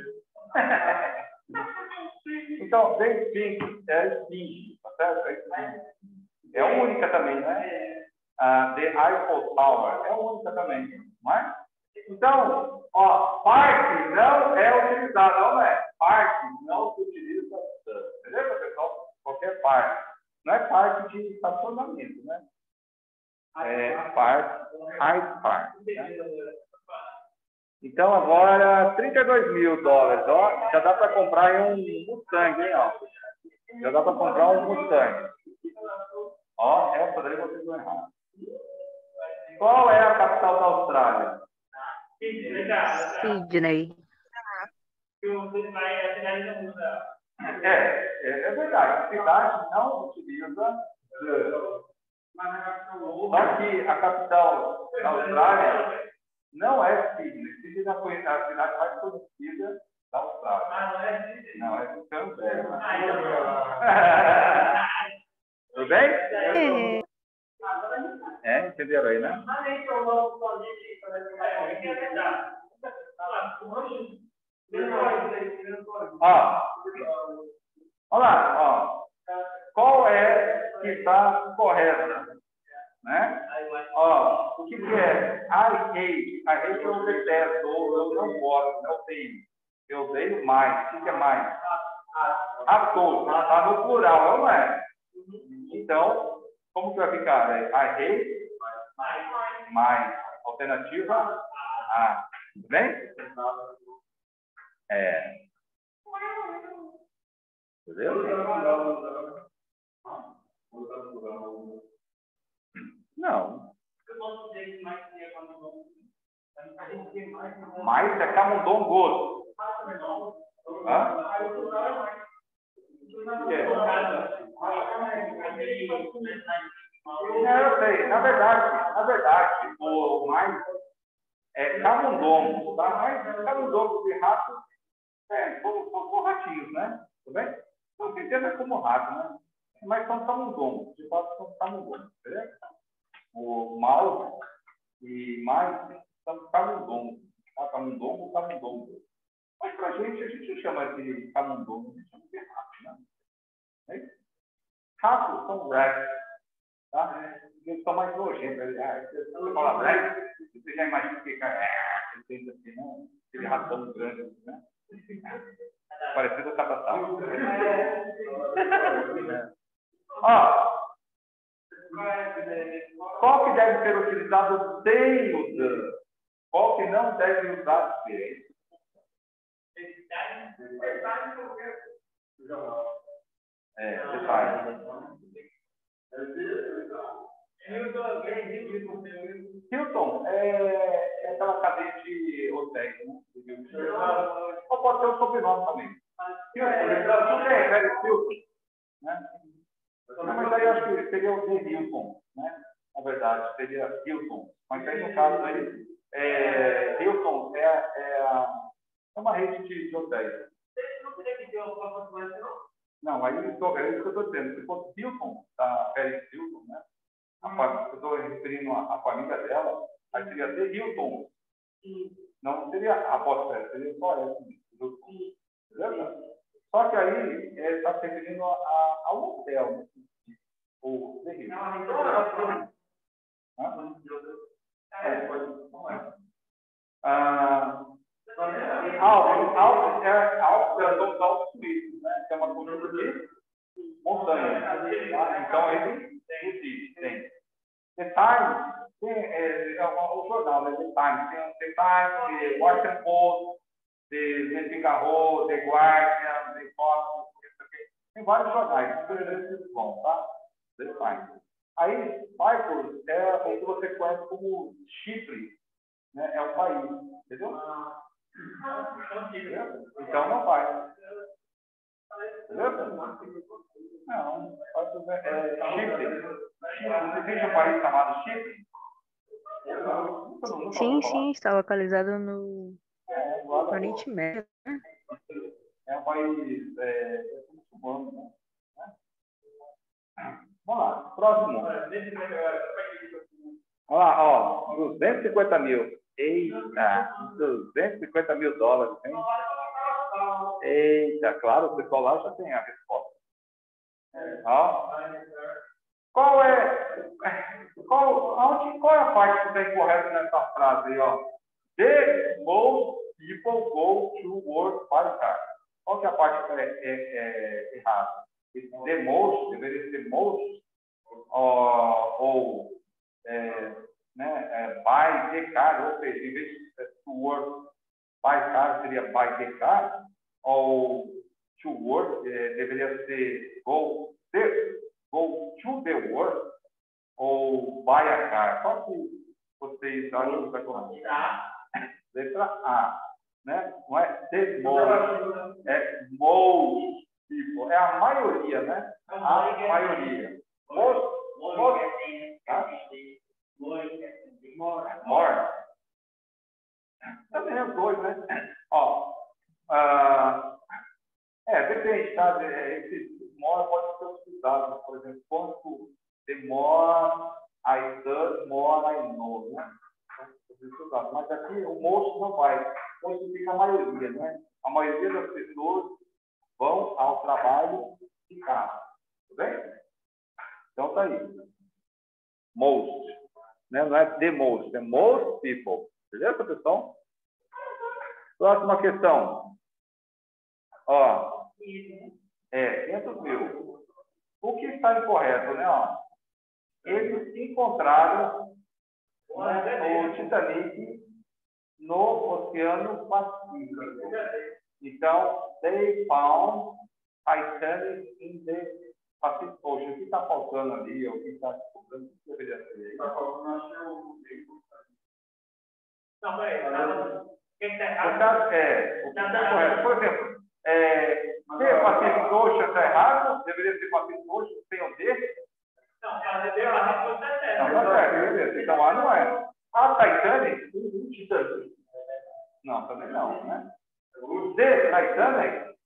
Então, tem esfinge, é esfinge, tá certo? É esfinge. É única também, né? Uh, the Eiffel Tower é única também, não é? Então, ó, parque não é utilizado, não é? Parque não se utiliza, beleza, pessoal? Qualquer parque. Não é parque de estacionamento, né? É parque, Hyde Park. Né? Então, agora, trinta e dois mil dólares, ó. Já dá para comprar um Mustang, hein, ó. Já dá para comprar um Mustang. Ó, essa daí vocês vão errar. Qual é a capital da Austrália? Sydney. É, é, é verdade. A cidade não utiliza. Só que a capital da Austrália não é Sydney. Sydney é a cidade mais conhecida da Austrália. Não, é Canberra. Tudo bem? É. É, entenderam aí, né? Ó, olha lá, ó. Qual é que está correta? Né? Ó, o que, que é? I hate. I hate eu detesto, ou eu não gosto, não tenho. Eu tenho mais. O que, que é mais? A todos. Está no plural, não é? Então, como que vai ficar? É, I hate mais. Alternativa A. Tudo bem? É. Entendeu? Não. Mais é camundongo. Hã? O que é? Não, eu sei. Na verdade, na verdade, o mais é camundongo, tá? Mas camundongo de rato é, são, são, são ratinhos, né? Tudo bem? Não se entenda como rato, né? Mas são camundongos, de fato são camundongos, entendeu? O mal e mais são camundongos, tá? Camundongo, camundongo. Mas pra gente, a gente chama de camundongo, a gente chama de rato, né? É isso? Ratos são rats, tá? Eles são mais nojentos. Ah, se você fala rat, você já imagina que é, ele tem assim, né? Aquele ratão grande, né? Parecido com a catatau. Ó, qual que deve ser utilizado sem o the? Qual que não deve usar sem? É, detalhe. Hilton é, é aquela cadeia de hotéis, né? Ou pode ser o sobrenome também. Hilton, é, Hilton, né? Não, mas aí eu acho que seria o de Hilton, né? Na verdade, seria Hilton. Mas aí, no caso aí, é, Hilton é, é, a, é uma rede de, de hotéis. Não teria que ter uma possibilidade, não? Não, aí é isso que eu estou dizendo. Se fosse Hilton, da Paris Hilton, né? A, eu estou referindo a, a família dela, aí seria de Hilton. Não seria a apóstolo, seria só essa. Beleza? Só que aí está se referindo a, a, ao hotel, né? Ou de Hilton. É, pode. Ah, Alpes é Alpes Alpes suíços, né? Que é uma cultura de montanha. Tá? Então ele existe, tem. The Times, tem, é, é o jornal, né? The Times, tem The Times, The Washington Post, The, The Figaro, The Guardian, The Fox, tem vários jornais, todos bom, tá? The Times. Aí, Cyprus é o que você conhece como Chipre, né? É um país, entendeu? Então não vai. Beleza? Não, Cyprus é, é Chipre. Chipre. Não existe um país chamado Chipre? Sim, sim, está localizado no É, Oriente Médio. é um país é, muçulmano, né? Vamos lá, próximo. Olha lá, ó, duzentos e cinquenta mil. Eita, duzentos e cinquenta mil dólares, hein? Eita, claro, o pessoal lá já tem a resposta. Ó, qual é, qual, aonde, qual é a parte que está incorreta nessa frase aí, ó? The most people go to work by car. Qual que é a parte que é, é, é errada? The most, deveria ser most, ó, ou é, né, é, by the car, ou seja, em vez de to work by car, seria by the car, ou to work, é, deveria ser go, the, go to the work, ou buy a car. Qual que vocês acham que vai correr? Letra A, né? Não é the most, é most people, é a maioria, né? A maioria. Most, most, tá? More. Também é dois, né? Ó, uh, é, depende, tá? Esse more pode ser utilizado, por exemplo, quanto the more I study, more I know, né? Mas aqui o most não vai. Então significa a maioria, né? A maioria das pessoas vão ao trabalho de carro. Tudo bem? Então tá aí. Most. Né? Não é the most, é most people. Beleza, pessoal? Próxima questão. Ó. É, quinhentos mil. O que está incorreto, né? Ó, eles encontraram, né, o Titanic no Oceano Pacífico. Então, they found Titanic in the Pacific Ocean. O que está faltando ali? O que está faltando? O que deveria ser? Está faltando, acho que é o... Não, peraí. O que está errado? É, o que está correto. Por exemplo, é, se Pacific Ocean está errado, deveria ser Pacific Ocean sem o D? Não, fazer D, a resposta é certa. Não, está certo, beleza. Então, lá não é. A Titanic, Titanic. Não, também não, né? O D, Titanic,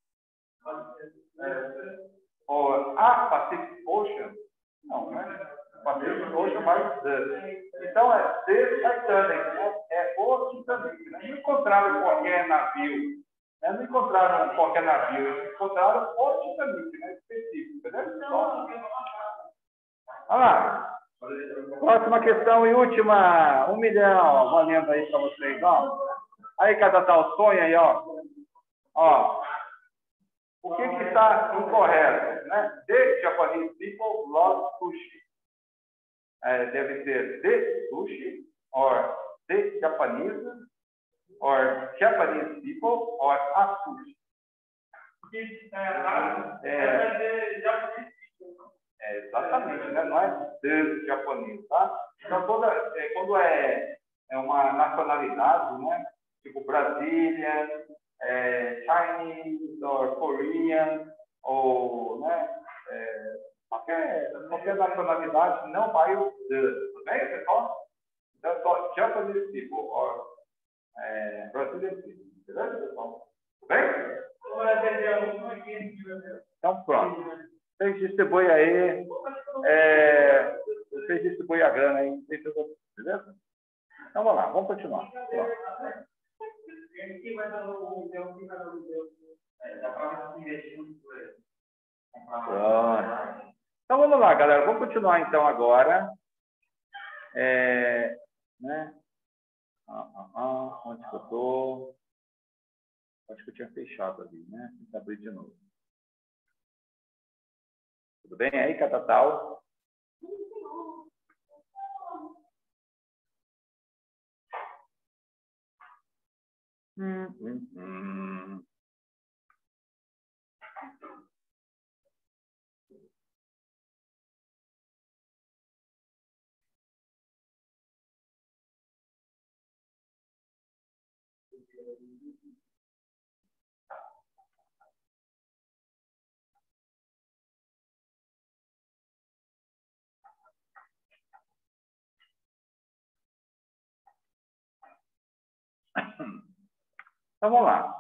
ou a Pacific Ocean, não, né? Pacific Ocean mais D. Então, é The Titanic, né? É o Titanic. Né? Não encontraram qualquer navio, né? Não encontraram qualquer navio, eles encontraram o Titanic, né? Específico, entendeu? Olha lá. Próxima questão e última. Um milhão, valendo aí para vocês, ó. Aí, Catatal, sonha aí, ó. Ó. O que que está incorreto, né? The Japanese people love sushi. É, deve ser the sushi, or the Japanese, or Japanese people, or a sushi. É, é, exatamente, né? Não é the japonês, tá? Então, toda, é, quando é, é uma nacionalidade, né? Tipo Brazilian, é, Chinese, or Korean, ou, né? É, Qualquer, qualquer nacionalidade não vai o the, tudo bem, pessoal? Então, é só Japanese people, or é, Brazilian people, beleza, pessoal? Tudo bem? Então, pronto. Vocês distribuem aí, é, vocês distribuem a grana aí, beleza? Então, vamos lá, vamos continuar. Pronto. Pronto. Então, vamos lá, galera. Vamos continuar, então, agora. É, né? Ah, ah, ah, onde que eu tô? Acho que eu tinha fechado ali, né? Tem que abrir de novo. Tudo bem aí, Catatal? Hum, hum, hum. Então, vamos lá.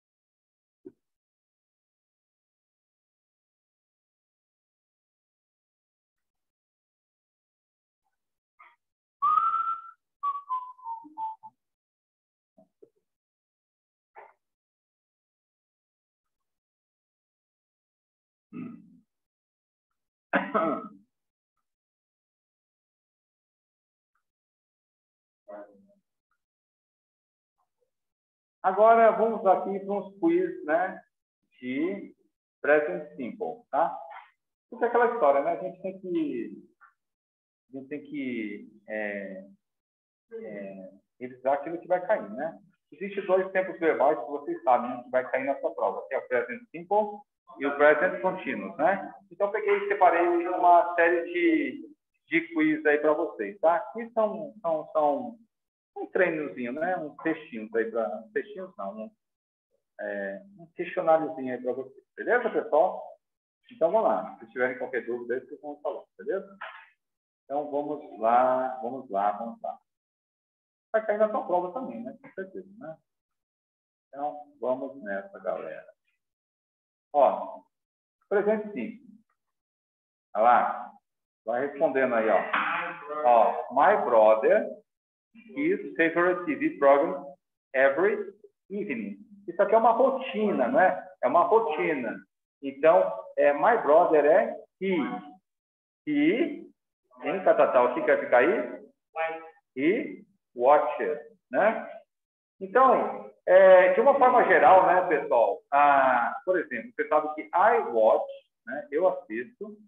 Agora, vamos aqui para uns quiz, né, de present simple, tá? Isso é aquela história, né? A gente tem que, a gente tem que é, é, revisar aquilo que vai cair, né? Existem dois tempos verbais que vocês sabem, né, que vai cair na sua prova, que é o present simple e o present continuous, né? Então, eu peguei e separei uma série de, de quiz aí para vocês, tá? Aqui são, são, são um treinozinho, né? Um textinho aí para... Textinhos não, um, é, um questionáriozinho aí para vocês. Beleza, pessoal? Então, vamos lá. Se tiverem qualquer dúvida, aí vocês vão falar, beleza? Então, vamos lá, vamos lá, vamos lá. Vai cair na sua prova também, né? Com certeza, né? Então, vamos nessa, galera. Ó, presente sim. Olha lá. Vai respondendo aí, ó. Ó, my brother is favorite T V program every evening. Isso aqui é uma rotina, né? É uma rotina. Então, é, my brother é he. He, em Catatal, o que quer ficar aí? He watches, né? Então, é, de uma forma geral, né, pessoal? Ah, por exemplo, você sabe que I watch, né? Eu assisto,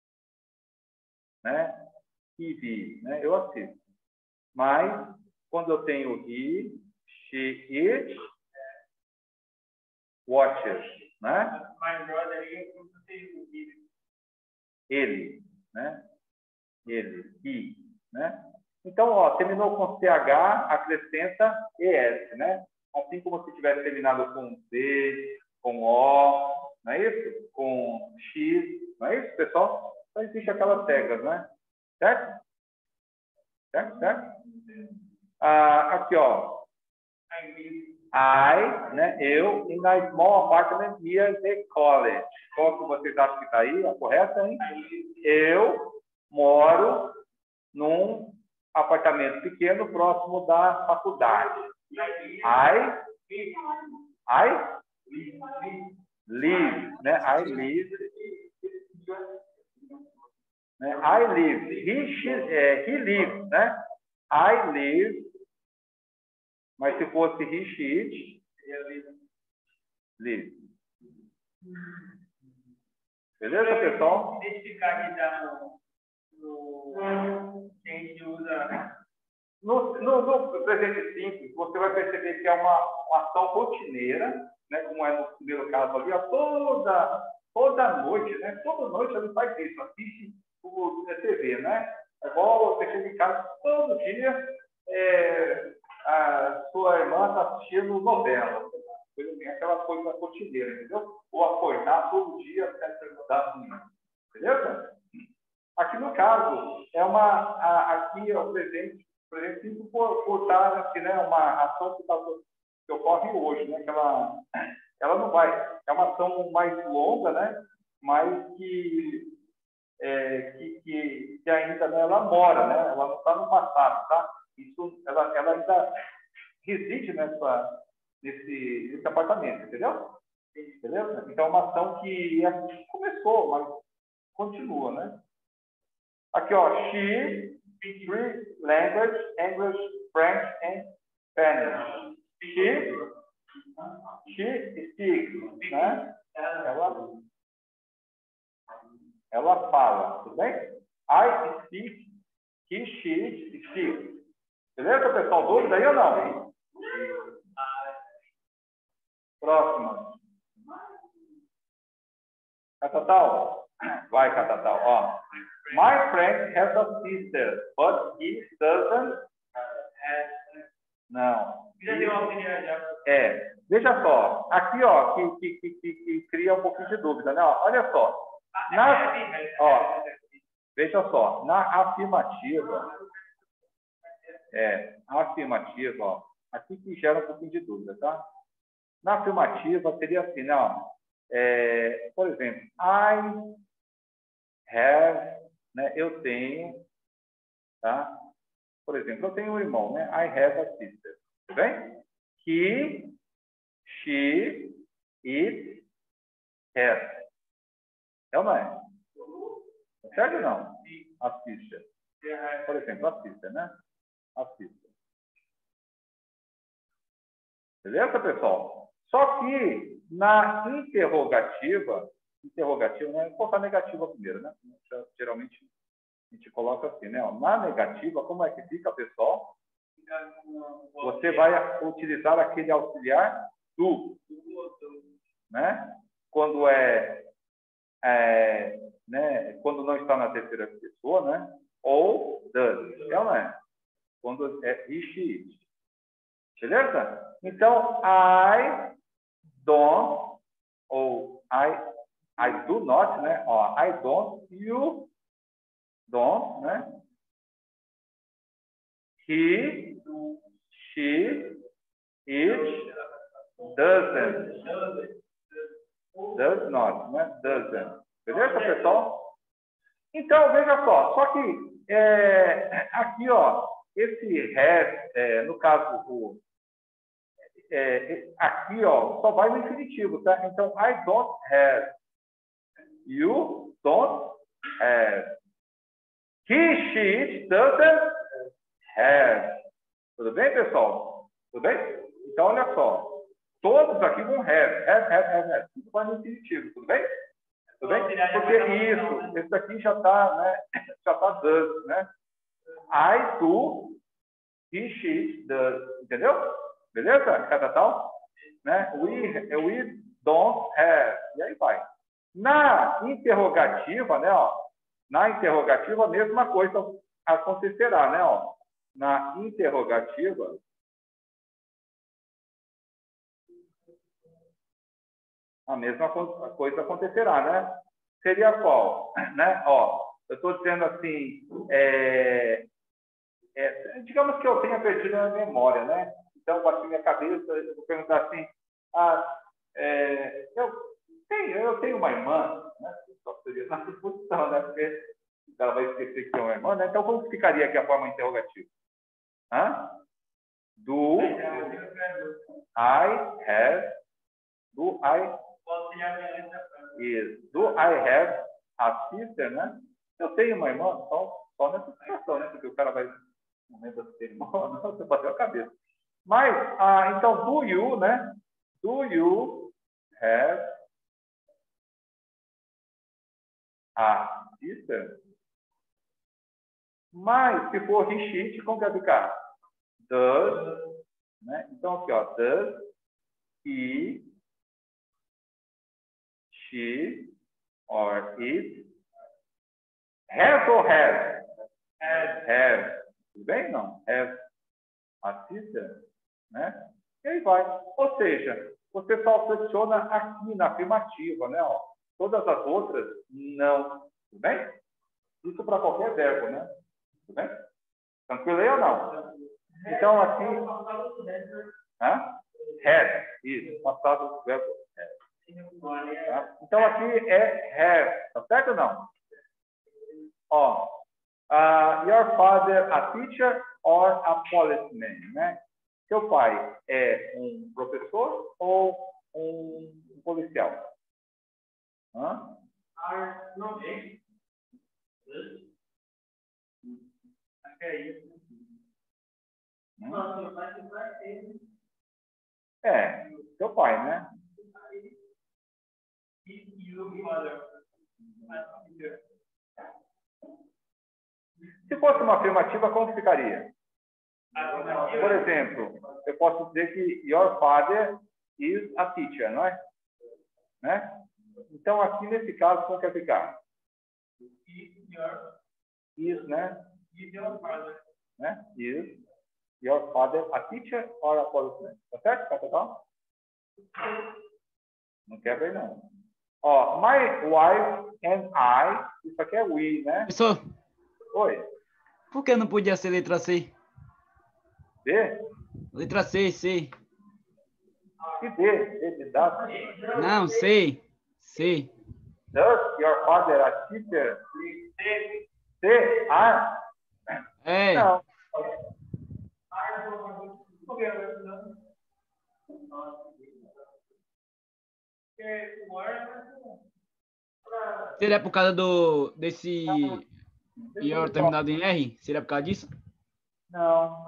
né? T V, né? Eu assisto. Mas, quando eu tenho he, she, it, watches, né? Ele, né? Ele, he, né? Então, ó, terminou com C H, acrescenta E S, né? Assim como se tivesse terminado com C, com O, não é isso? Com X, não é isso, pessoal? Então, existem aquelas regras, né? Certo? Certo? Certo? Ah, aqui, ó. I, né? Eu, in a small apartment near the college. Qual que vocês acham que está aí? A correta, hein? Eu moro num apartamento pequeno próximo da faculdade. I, I live, né? I live, né? I live. He, she, é, he lives, né? I live. Mas se fosse he, she, it, live. Beleza, pessoal? Identificar que está no, no que a gente usa. No, no, no presente simples, você vai perceber que é uma, uma ação rotineira, né? Como é no primeiro caso ali, ó, toda, toda noite, né? Toda noite ele faz isso, assiste o T V, né? É igual você chega em casa todo dia, é, a sua irmã está assistindo novela, aquela coisa rotineira, entendeu? Ou acordar todo dia até perguntar assim, beleza? Aqui no caso, é uma, a, aqui é o presente, por exemplo, por, por estar assim, né, uma ação que, tá, que ocorre hoje, né, que ela, ela não vai, é uma ação mais longa, né, mas que, é, que, que, que ainda, né, ela mora, né, ela não está no passado, tá? Isso, ela, ela ainda reside nessa, nesse, nesse apartamento, entendeu? Beleza? Então, é uma ação que começou, mas continua, né? Aqui, ó, she speaks three languages, English, French and Spanish. She, she speaks, né? Ela, ela fala, tudo bem? I speak, he, she speaks. Beleza, pessoal? Dúvida aí ou não? Próxima. Catatal. Vai, Catatal. Ó. My friend has a sister, but he doesn't. Não. É. Veja só. Aqui, ó, que, que, que, que, que cria um pouquinho de dúvida, né? Ó, olha só. Na, ó, veja só. Na afirmativa. É. A afirmativa, ó. Aqui que gera um pouquinho de dúvida, tá? Na afirmativa seria assim, não. É, por exemplo, I have, né? Eu tenho, tá? Por exemplo, eu tenho um irmão, né? I have a sister, tudo bem? He, she, it, has. É ou não é? Certo ou não? A sister. Por exemplo, a sister, né? A sister. Beleza, pessoal? Só que na interrogativa, interrogativa, né? Vou colocar negativa primeiro, né? Geralmente a gente coloca assim, né? Na negativa, como é que fica, pessoal? Você vai utilizar aquele auxiliar do, né? Quando é, é né? Quando não está na terceira pessoa, né? Ou does, é ou não é? Quando é he, she, it. Beleza? Então, I don't, ou I, I do not, né? Ó, I don't, you don't, né? He, she, it, doesn't, does not, né? Doesn't. Beleza, pessoal? Então, veja só. Só que é, aqui, ó, esse has, é, no caso, o É, aqui, ó, só vai no infinitivo, tá? Então, I don't have. You don't have. He, she, doesn't have. Tudo bem, pessoal? Tudo bem? Então, olha só. Todos aqui vão have. Have, have, have, have. Tudo vai no infinitivo, tudo bem? Tudo bem? Porque isso, esse daqui já está, né? Já está does, né? I do, he, she, does. Entendeu? Beleza? Cada tal? Né? We, we don't have. E aí vai. Na interrogativa, né? Ó, na interrogativa, a mesma coisa acontecerá, né? Ó, na interrogativa, a mesma coisa acontecerá, né? Seria qual? Né? Ó, eu estou dizendo assim, é, é, digamos que eu tenha perdido a memória, né? Então, bati minha cabeça, eu vou perguntar assim, ah, é, eu, tenho, eu tenho uma irmã, né? Só seria na suposição, né? Porque ela vai esquecer que tem uma irmã, né? Então, como ficaria aqui a forma interrogativa? Hã? Do I have, do I, is, do I have a sister, né? Eu tenho uma irmã, só, só nessa situação, né? Porque o cara vai, no momento de ter irmão, não, você bateu a cabeça. Mas, ah, então, do you, né? Do you have a sister? Mas, se for he, she, como vai ficar? Does, né? Então, aqui, ó. Does he, she, or it have or have? Have. Have. Tudo bem? Não. Have a sister? Né? E aí vai. Ou seja, você só seleciona aqui na afirmativa, né? Ó. Todas as outras, não. Tudo bem? Isso para qualquer verbo, né? Tudo bem? Tranquilo aí ou não? Então, aqui... Hã? Had. Isso. Passado do verbo had. Tá? Então, aqui é have. Tá certo ou não? Ó. Uh, your father a teacher or a policeman, né? Seu pai é um professor ou um policial? Hã? Não é. Acho que é isso. Não, vai ser. É, seu pai, né? Se fosse uma afirmativa, como ficaria? Por exemplo, eu posso dizer que your father is a teacher, não é? Né? Então, aqui nesse caso, como quer ficar? Is, né? Né? Is your father a teacher or a policeman? Tá certo? Tá total? Não quebra aí, não. Ó, my wife and I, isso aqui é we, né? Professor, Oi. por que não podia ser letra C? D? Letra C, C. Que D? D de dado? Não, C. C. Does your father a teacher? C? C? A? É. Não. Seria por causa do desse your terminado em R? Seria por causa disso? Não.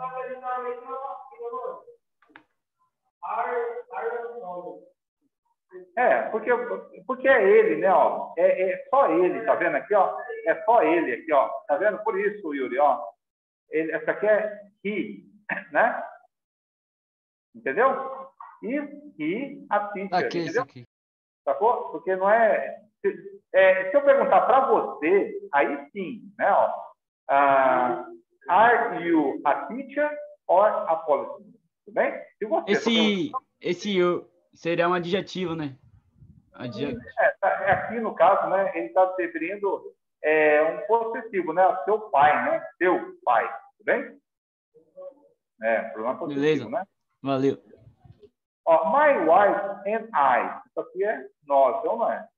É, porque, porque é ele, né, ó. É, é só ele, tá vendo aqui, ó? É só ele aqui, ó. Tá vendo? Por isso, Yuri, ó. Ele, essa aqui é he, né? Entendeu? Is he a teacher, Aqui, isso entendeu? aqui. Sacou? Porque não é... Se, é, se eu perguntar para você, aí sim, né, ó. Uh, are you a teacher or a policeman? Tudo bem? Se você Esse, esse you seria um adjetivo, né? Adjetivo. É, é, aqui no caso, né, ele está se referindo é, um possessivo, né? Seu pai, né? Seu pai, tudo bem? É, problema possessivo, Beleza. né? Valeu. Ó, my wife and I. Isso aqui é nós, então não é?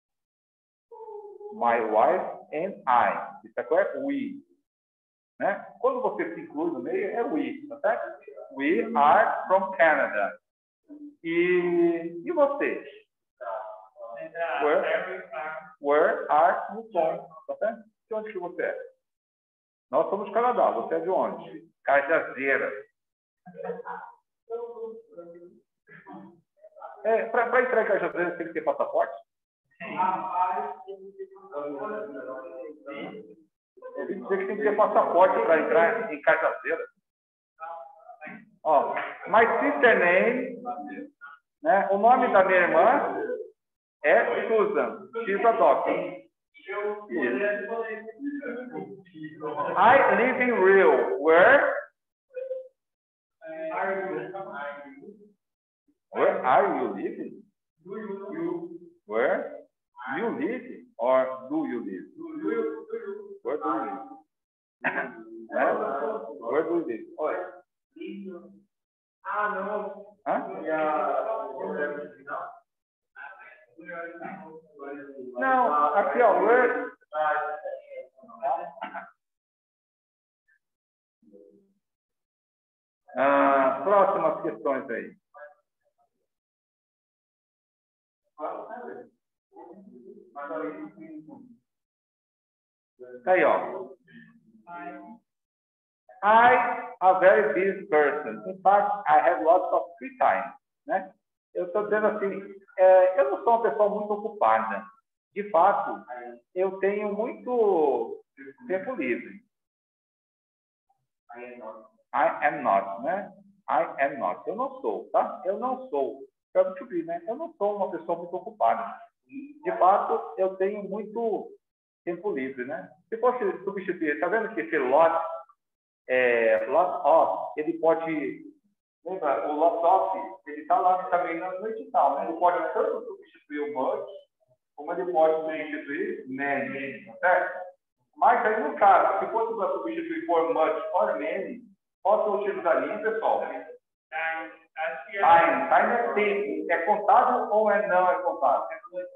My wife and I. Isso aqui é we. Né? Quando você se inclui no meio, é we, tá certo? We are from Canada. E, e você? Where, where are you from? Tá certo? De onde que você é? Nós somos do Canadá. Você é de onde? Cajazeiras. É, para entrar em Cajazeiras tem que ter passaporte? Eu vi dizer que tem que ter passaporte para entrar em Cajazeiras. Ó, my sister name, né? O nome da minha irmã é Susan. She's a doctor. Yes. I live in Rio. Where? Where are you living? Where you live or do you live? Where do you live? É? Where do you live? Oi. Ah, não. Hã? Não, aqui ó, where... Ah, próximas questões aí. Tá aí, ó. I a very busy person. In fact, I have lots of free time. Né? Eu estou dizendo assim, é, eu não sou uma pessoa muito ocupada. De fato, eu tenho muito tempo livre. I am not, né? I am not. Eu não sou, tá? Eu não sou. Verbo to be, né? Eu não sou uma pessoa muito ocupada. De fato, eu tenho muito tempo livre, né? Se fosse substituir, tá vendo que esse lot, é, lot of, ele pode, lembra, o lot of, ele tá lá também no edital, né? Ele pode tanto substituir o but, como ele pode substituir man, tá certo? Mas aí, no caso, se fosse para substituir por much or many, posso utilizar ali, pessoal? Time. Time é tempo. É contável ou é não é contável?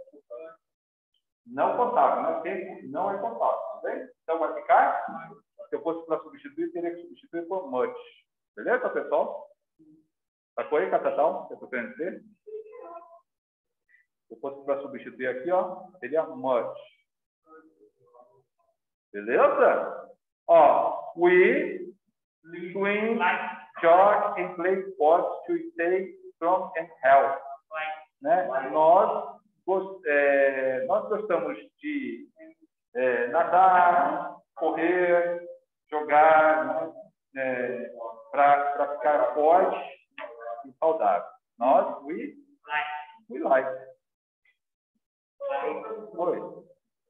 Não contável, né? Tempo não é contável, tá bem? Então vai ficar, se eu fosse para substituir, teria que substituir por much. Beleza, pessoal? Sacou aí, Catatal? Que eu estou querendo dizer? Se eu fosse para substituir aqui, ó, seria much. Beleza? Ó, we swim, jog and play sports to stay strong and healthy. Né? Nós, gost, é, nós gostamos de é, nadar, correr, jogar, né? É, para ficar forte e saudável. Nós, we, we like. Oi.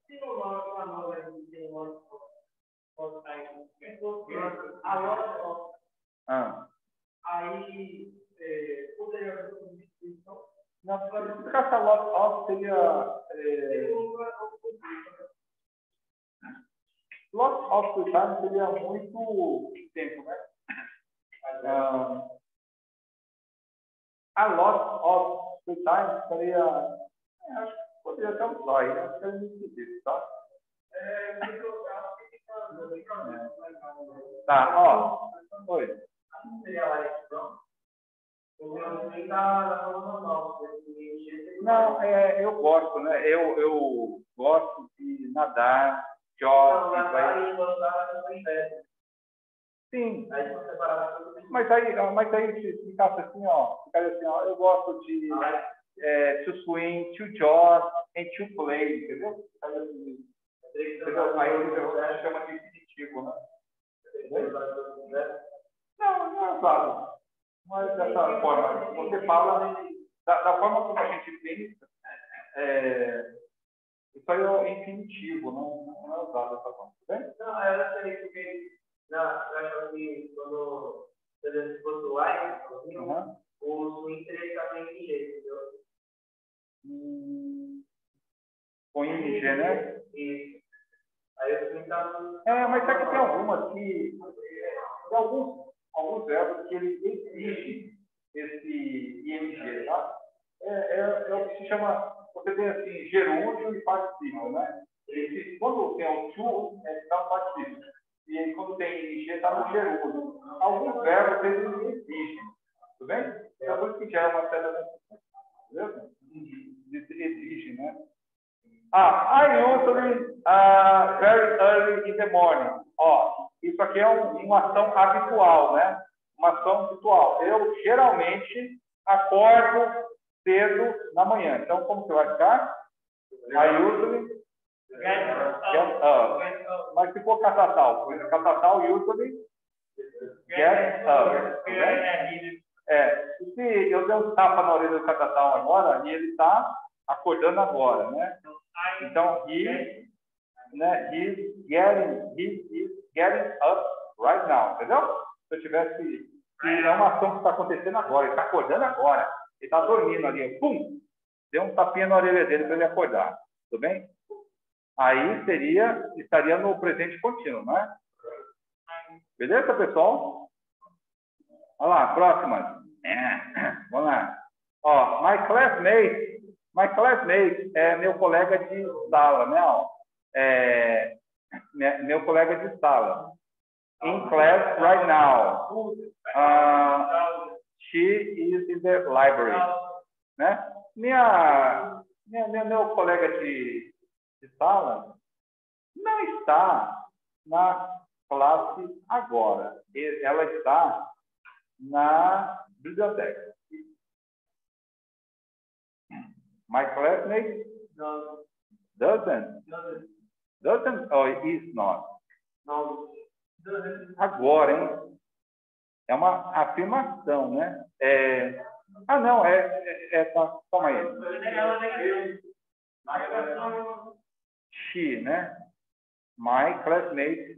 Ah. Aí, é, poderia não, se ficar lot of seria é, lot of the time seria muito tempo, né? Um, a lot of the time seria, é, acho que poderia até usar aí, né? Acho que é muito difícil, tá? É, tá, ó. Oi. Não, é, eu gosto, né? Eu, eu gosto de nadar, jogo. Sim. Mas aí, mas aí se ficasse assim, ó, ficaria assim, ó, eu gosto de é, to swim, to jog and to play, entendeu? Entendeu? Aí eu chama de infinitivo, né? Não, não é claro. Mas dessa forma, você fala da, da forma como a gente pensa, é, isso aí é infinitivo, não, não é usado dessa forma, tá bem? Não, eu sei porque eu acho que quando você fosse lá, o swing teria que estar em I G, entendeu? Hum, com I N G, né? Isso. Aí o swing tá... É, mas sabe que tem algumas que... Tem alguns... alguns verbos que ele exige esse I N G, tá? É, é, é o que se chama, você tem assim, gerúndio e particípio, né? Esse, quando tem o to, é está no particípio. E aí, quando tem I N G, está no gerúndio. Alguns verbos eles exigem, tudo bem? Então, por isso que gera uma certa confusão, beleza? Exige, né? Ah, I usually uh, very early in the morning. Ó, isso aqui é um, uma ação habitual, né? Uma ação habitual. Eu geralmente acordo cedo na manhã. Então, como que vai ficar? I usually get up. Mas se for catatal, catatal usually get up. É, e se eu der um tapa na orelha do catatal agora, e ele está acordando agora, né? Então, he, né, he's getting, he is getting up right now, entendeu? Se eu tivesse, se é uma ação que está acontecendo agora, ele está acordando agora, ele está dormindo ali, pum, deu um tapinha na orelha dele para ele acordar, tudo bem? Aí seria, estaria no presente contínuo, não é? Beleza, pessoal? Olha lá, próxima. É, vamos lá. Ó, my classmate. My classmate é meu colega de sala, né? Ó, é, meu colega de sala. In class right now. Uh, she is in the library. Né? Minha, minha, minha, meu colega de, de sala não está na classe agora. Ela está na biblioteca. My classmate doesn't. Doesn't or is not? Agora, hein? É uma afirmação, né? É... Ah, não, é... é, é tá, calma aí. She, né? My classmate.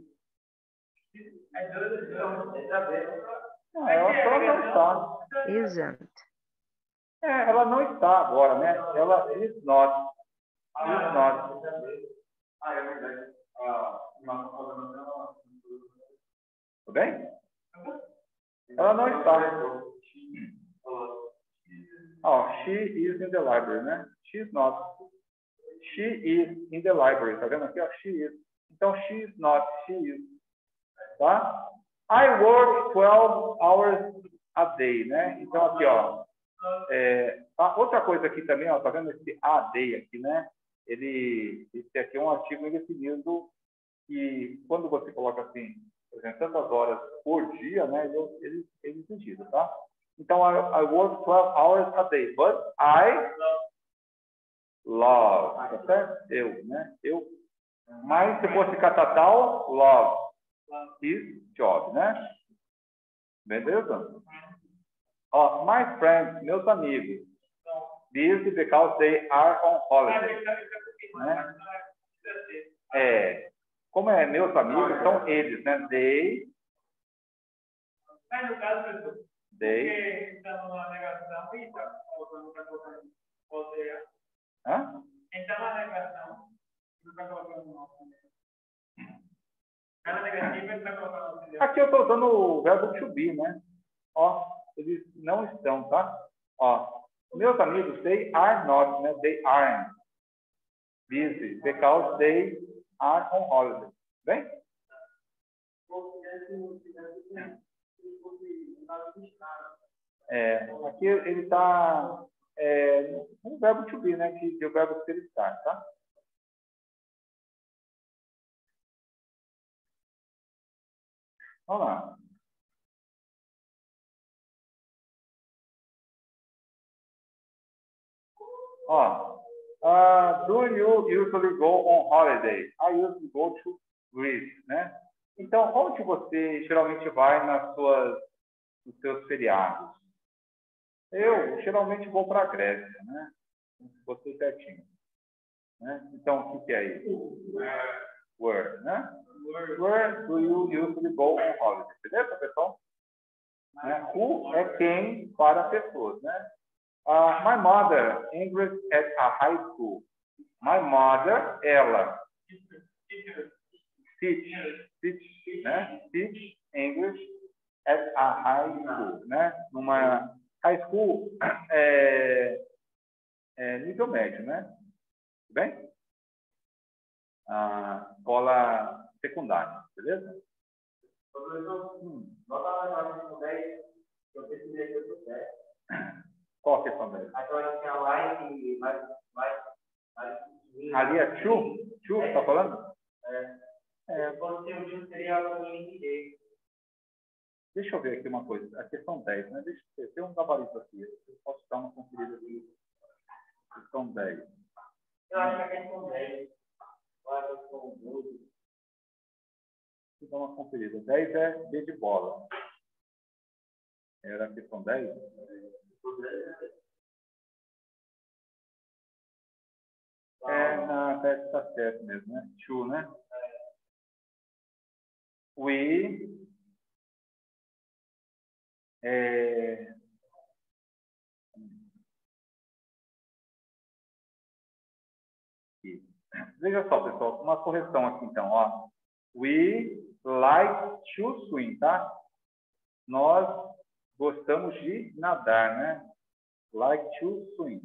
Não, ela só não está. Isn't. É, ela não está agora, né? Ela is not. Is not. Ah, é verdade. Tudo bem? Ela não está. Oh, she is in the library, né? She's not. She is in the library. Tá vendo aqui? Ó, she is. Então, she is not. She is. Tá? I work twelve hours a day, né? Então, aqui, ó. É, outra coisa aqui também, ó. Tá vendo esse a day aqui, né? Ele, esse aqui é um artigo indefinido que, quando você coloca assim, por exemplo, tantas horas por dia, né? Ele, ele, ele é exigido, tá? Então, I, I work twelve hours a day, but I love, tá certo? Eu, né? Eu. Mas se fosse catatal, love his job, né? Beleza? Ó, my friends, meus amigos, busy because they are on holiday, né? É, como é meus amigos, são eles, né? They, they, hã? Então, a negação, não está colocando o nome. Cada negativa está colocando o Aqui eu estou usando o verbo to be, né? Ó, eles não estão, tá? Ó, meus amigos, they are not, né? They aren't busy because they are on holiday. Bem? É, aqui ele está é, um verbo to be, né? Que, que é o verbo ser estar, tá? Vamos lá. Ó, uh, do you usually go on holiday? I usually go to Greece, né? Então, onde você geralmente vai nas suas, nos seus feriados? Eu geralmente vou para a Grécia, né? Você certinho, né? Então, o que, que é isso? Where, né? Where do you usually go on holiday? Beleza, pessoal? Né? Who é quem para pessoas, né? Uh, my mother English at a high school. My mother, ela, teach, teach, né? Teach English at a high school, né? Numa high school é, é nível médio, né? Tudo bem? Ah, escola secundária, beleza? Hum. Qual a questão dele? Ali é true? True, tá falando? É. É. Deixa eu ver aqui uma coisa. A questão dez, né? Deixa eu ver. Tem um gabarito aqui. Eu posso dar uma conferida aqui. Questão dez. Eu acho que a questão dez. Eu acho que a questão doze. Deixa eu dar uma conferida. dez é B de bola. Era a questão dez? É, na teste está certo mesmo, né? To, né? We é, veja só, pessoal, uma correção aqui então, ó. We like to swim, tá? Nós gostamos de nadar, né? Like to swim.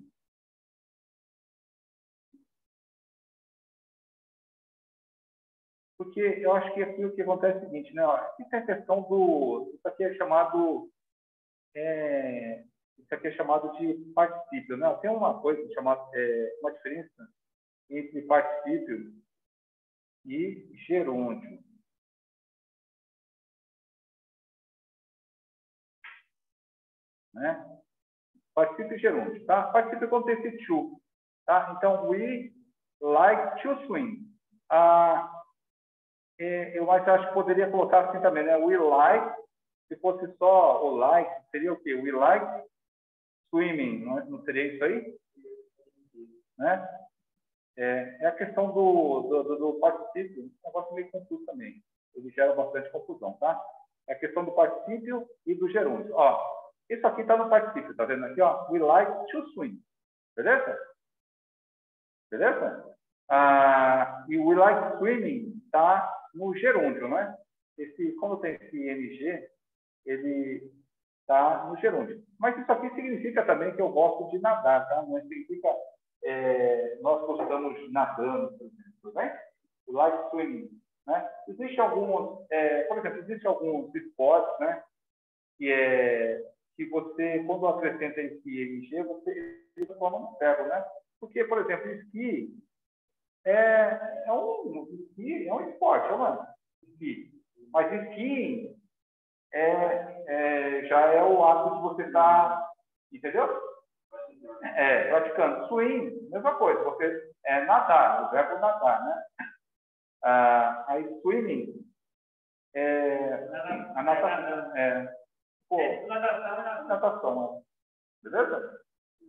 Porque eu acho que aqui o que acontece é o seguinte, né? Isso é a questão do... Isso aqui é chamado... É, isso aqui é chamado de particípio, né? Tem uma coisa chamada... É, uma diferença entre particípio e gerúndio. Né? Particípio e gerúndio, tá? Particípio é quando tem esse to, tá? Então, we like to swim. Ah, eu acho que poderia colocar assim também, né? We like, se fosse só o like, seria o quê? We like swimming, não, não seria isso aí? Né? É, é a questão do, do, do, do particípio, um negócio meio confuso também. Ele gera bastante confusão, tá? É a questão do particípio e do gerúndio. Ó, isso aqui está no particípio, tá vendo aqui, ó? We like to swim. Beleza? Beleza? Ah, e we like swimming tá no gerúndio, né? Esse, como tem esse I N G, ele está no gerúndio. Mas isso aqui significa também que eu gosto de nadar, tá? Não significa é, nós gostamos nadando, por exemplo, tudo bem? Like swimming, né? Existe alguns, é, por exemplo, existe alguns esportes, né? Que é que você, quando acrescenta esse I N G, você transforma no verbo, né? Porque, por exemplo, esqui é, é um esqui é um esporte, é uma esqui. Mas esqui é, é, já é o ato de você estar, entendeu? É, praticando. Swim, mesma coisa, você é nadar, o verbo nadar, né? Ah, aí swimming é a natação, é, pô, natação, beleza?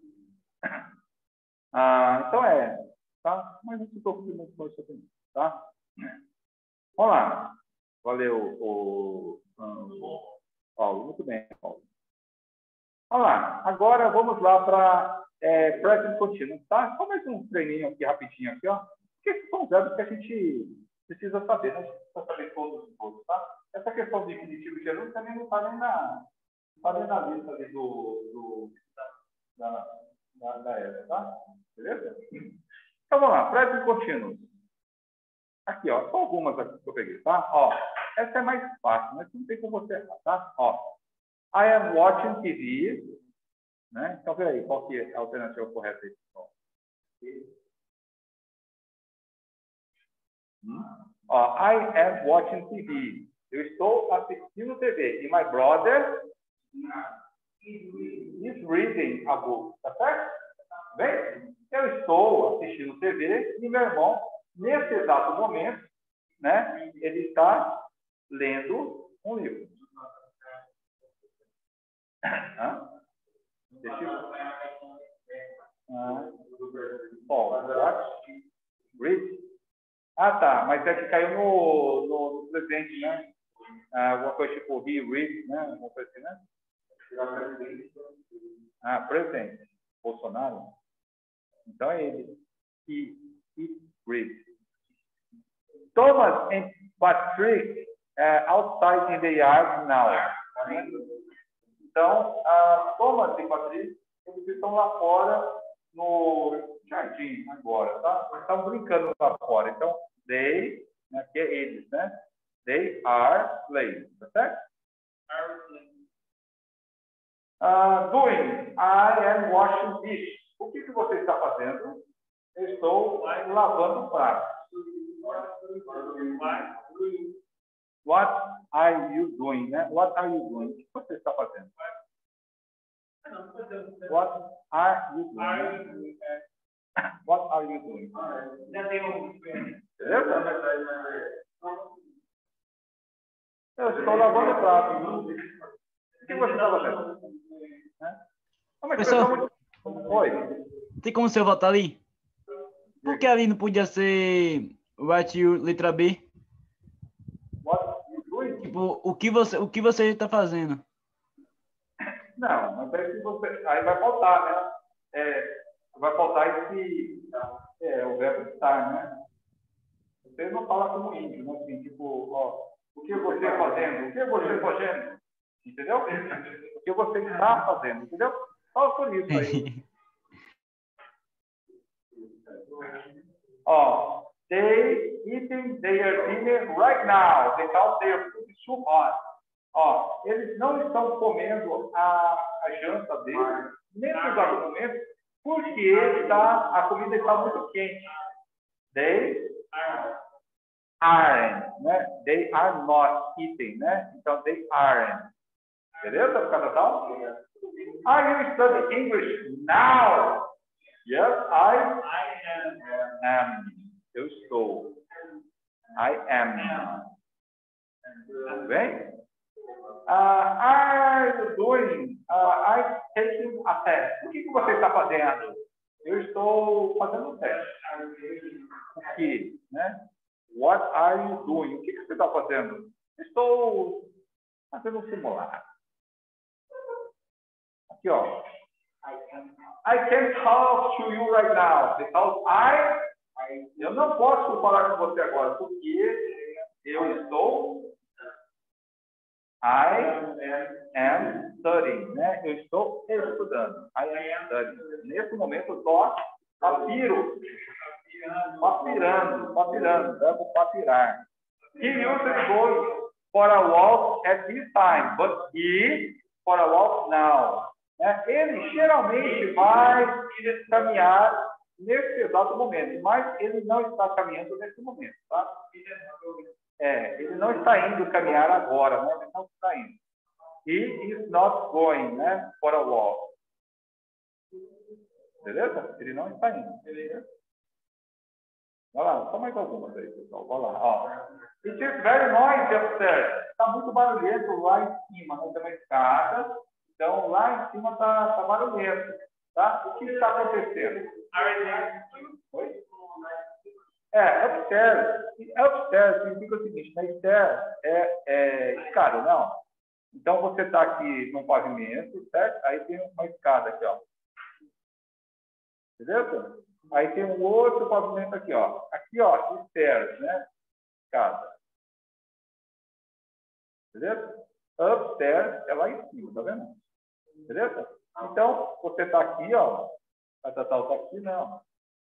Ah, então é, tá? Mas não estou muito com isso aqui, tá? Vamos lá. Valeu, o, o Paulo. Muito bem, Paulo. Vamos lá. Agora vamos lá para é, present continuous, tá? Só mais um treininho aqui rapidinho aqui, ó. Porque esses são verbos que a gente precisa saber, né? A gente precisa saber todos os outros, tá? Essa questão de infinitivo e gerúndio também não está nem na, não tá nem na lista ali do, do da, da, da era, tá? Beleza? Então vamos lá, present continuous. Aqui, ó, só algumas aqui que eu peguei, tá? Ó, essa é mais fácil, mas não tem como você errar, tá? Ó, I am watching T V, né? Então, peraí, qual que é a alternativa correta aí, pessoal? Hum? Ó, I am watching T V. Eu estou assistindo T V. E my brother is reading a book. Tá certo? Bem? Eu estou assistindo T V e meu irmão, nesse exato momento, né, ele está lendo um livro. Hã? Deixa eu... Ah, ó, watch, read. Ah, tá, mas é que caiu no, no, no presente, né? Ah, alguma coisa tipo he read, né? Alguma coisa assim, né? Ah, presente. Bolsonaro. Então é ele. He, he read. Thomas and Patrick uh, outside in the yard now. Então, uh, Thomas e Patrick, eles estão lá fora no jardim agora, tá? Eles estão brincando lá fora. Então, they, né, que é eles, né? They are playing, tá certo? Uh, doing, I am washing dishes. O que, que você está fazendo? Eu estou lavando pratos. What are you doing, né? What are you doing? O que você está fazendo? What are you doing? What are you doing? Beleza? Eu estou lavando pratos. O que você está fazendo? Professor, Oi. tem como você votar ali? Por que ali não podia ser write you, letra B? Tipo, o que você o que você está fazendo? Não, mas aí, se você, aí vai faltar, né? É, vai faltar esse é, o verbo estar, né? Você não fala como índio, né? Assim, tipo, ó, o que você está fazendo? O que você está fazendo? Entendeu? O que você está fazendo, entendeu? Só por isso aí. Ó, they eating their dinner right now. Because their food is too hot. Ó, eles não estão comendo a, a janta deles nesse exato momento porque está, a comida está muito quente. They aren't, né? They are not eating, né? Então, they aren't. Beleza? Por causa tal? Are you studying English now? Yes, I, I am. Eu estou. I am. Tudo bem? Uh, are you doing? Uh, I'm taking a test. O que, que você está fazendo? Eu estou fazendo um teste. O que? Né? What are you doing? O que, que você está fazendo? Estou fazendo um simulado. Aqui, ó. I can't talk to you right now because I, eu não posso falar com você agora porque Eu estou. I am studying, né? Eu estou estudando. I am studying. Nesse momento, eu só papiro. Papirando, papirando, verbo papirar. He usually goes for a walk at this time, but he for a walk now. Né? Ele geralmente vai caminhar nesse exato momento, mas ele não está caminhando nesse momento, tá? É, ele não está indo caminhar agora, né? Ele não está indo. He is not going, né? For a walk. Beleza? Ele não está indo. Beleza? Vai lá, só mais algumas aí, pessoal. Vai lá, ó. It is very noisy upstairs. Está muito barulhento lá em cima, né? Tem uma escada. Então, lá em cima está tá barulhento. Tá? O que está acontecendo? Oi? É, upstairs. Upstairs significa o seguinte, na stairs é, é escada, não? Então, você está aqui no pavimento, certo? Aí tem uma escada aqui, ó. Beleza? Aí tem um outro pavimento aqui, ó. Aqui, ó, stairs, né? Escada. Beleza? Upstairs é lá em cima, tá vendo? Beleza? Então, você está aqui, ó. A Tatal está aqui, não.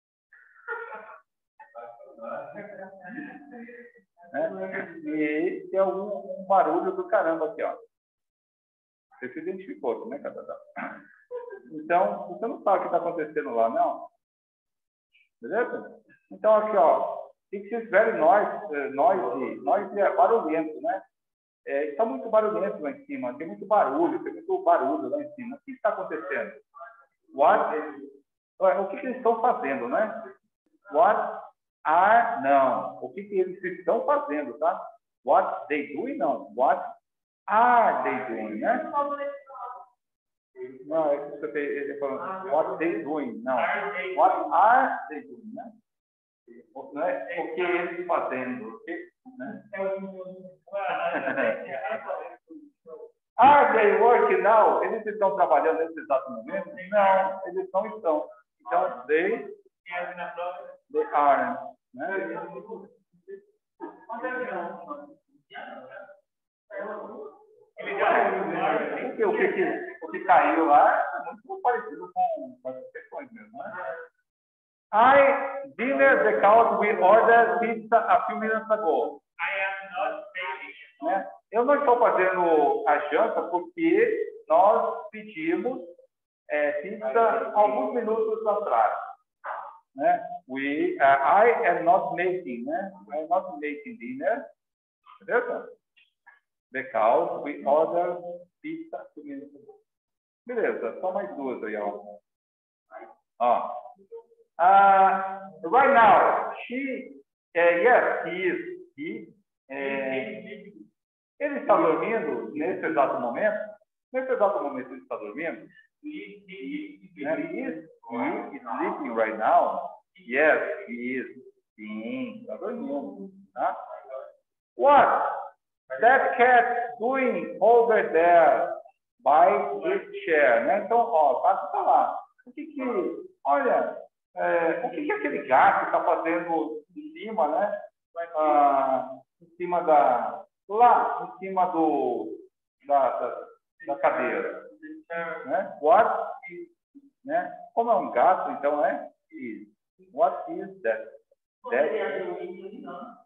Né? E tem algum um barulho do caramba aqui, ó. Você se identificou, né, Tatal? Então, você não sabe o que está acontecendo lá, não? Beleza? Então, aqui, ó. It is very noisy. Noisy, noisy é barulhento, né? É, está muito barulhento lá em cima. Tem muito barulho, tem muito barulho lá em cima. O que está acontecendo? What? O que, que eles estão fazendo, né? What are, não. O que, que eles estão fazendo, tá? What they doing, não. What are they doing, né? Não, é que ele falando. What they doing, não. What are they doing, né? Não é o que eles fazendo, né? Are they working now? Eles estão trabalhando nesse exato momento? Não, eles não estão. Então, they, they are, né? Porque o que, que, o que caiu lá é muito parecido com, com as questões mesmo, né? I dinner the couch we ordered pizza a few minutes ago. I am not baking. Né? Eu não estou fazendo a janta porque nós pedimos é, pizza alguns minutos atrás. Né? We, uh, I am not making, né? I am not making dinner. Beleza? The couch we ordered pizza a few minutes ago. Beleza, só mais duas aí, ó. Ó. Uh, right now, she, uh, yes, he is, he, uh, ele está dormindo nesse exato momento, nesse exato momento ele está dormindo, he, he, he, né? he, is, he is sleeping right now, yes, he is, sim, está dormindo, tá? What that cat doing over there by his chair, né? Então, ó, o gato está lá, o que que, olha, É, o que, que aquele gato está fazendo em cima, né? Ah, em cima da... Lá, em cima do... Da, da, da cadeira. Né? What is... Né? Como é um gato, então é... Is. What is that? That is...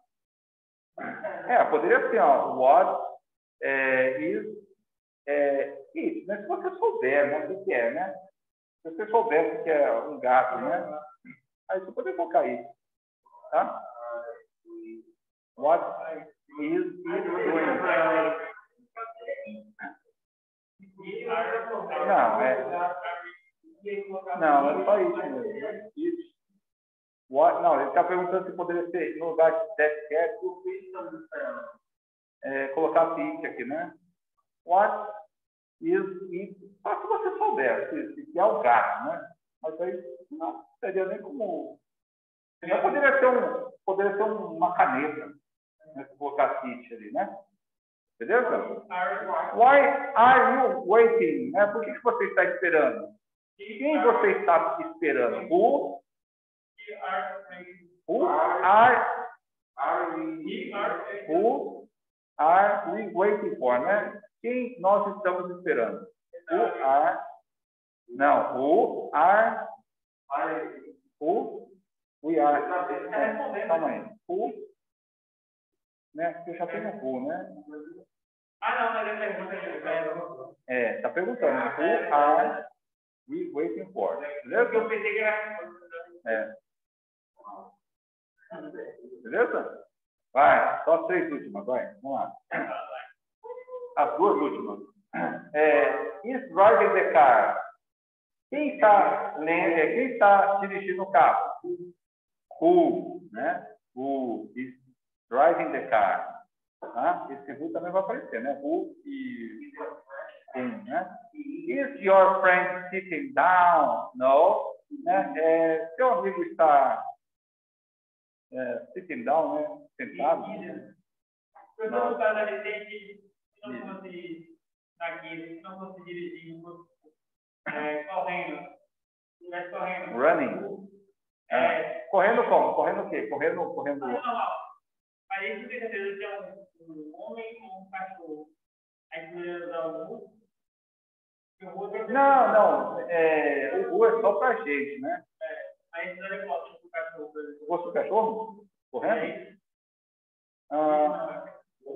É, poderia ser, ó. What é, is... É, it, né? Se você souber, né? O que é, né? Se você soubesse que é um gato, né? Aí você pode colocar aí. Tá? What is it doing? Não, é... Não, é só isso mesmo. It. What? Não, ele está perguntando se poderia ser, no lugar de that cat, é, colocar it aqui, né? What is it? Só se você soubesse que é o gato, né? Mas aí não seria nem como. Não poderia ser, um, poderia ser uma caneta, né? Se colocar it ali, né? Beleza? Why are you waiting? Né? Por que, que você está esperando? Quem você está esperando? Who? Who are Who are we waiting for, né? Quem nós estamos esperando? Who are... Não, who are... Who? We are... É, calma aí. Who? Né? Porque eu já tenho who, né? Ah, não, mas ele pergunta. É, tá perguntando. Who are we waiting for? Beleza? Eu pensei que era... É. Beleza? Vai, só as três últimas, vai. Vamos lá. As duas últimas. É, is driving the car. Quem está, quem está dirigindo o carro? Who, né? Who is driving the car. Tá? Esse who também vai aparecer, né? Who e quem, né? Is your friend sitting down? No. Né? É, seu amigo está é, sitting down, né? Sentado. Eu estou no caso da recente, se não fosse daqui, se não fosse dirigindo, é, correndo. Estivesse correndo. Running. É. Correndo como? Correndo o quê? Correndo, correndo. Aí isso tem certeza que é um, um homem ou um cachorro. Aí você usar o mu. Não, não. É, o ru é só pra gente, né? É. Aí você vai colocar o cachorro. Se fosse o cachorro? Correndo? Ah,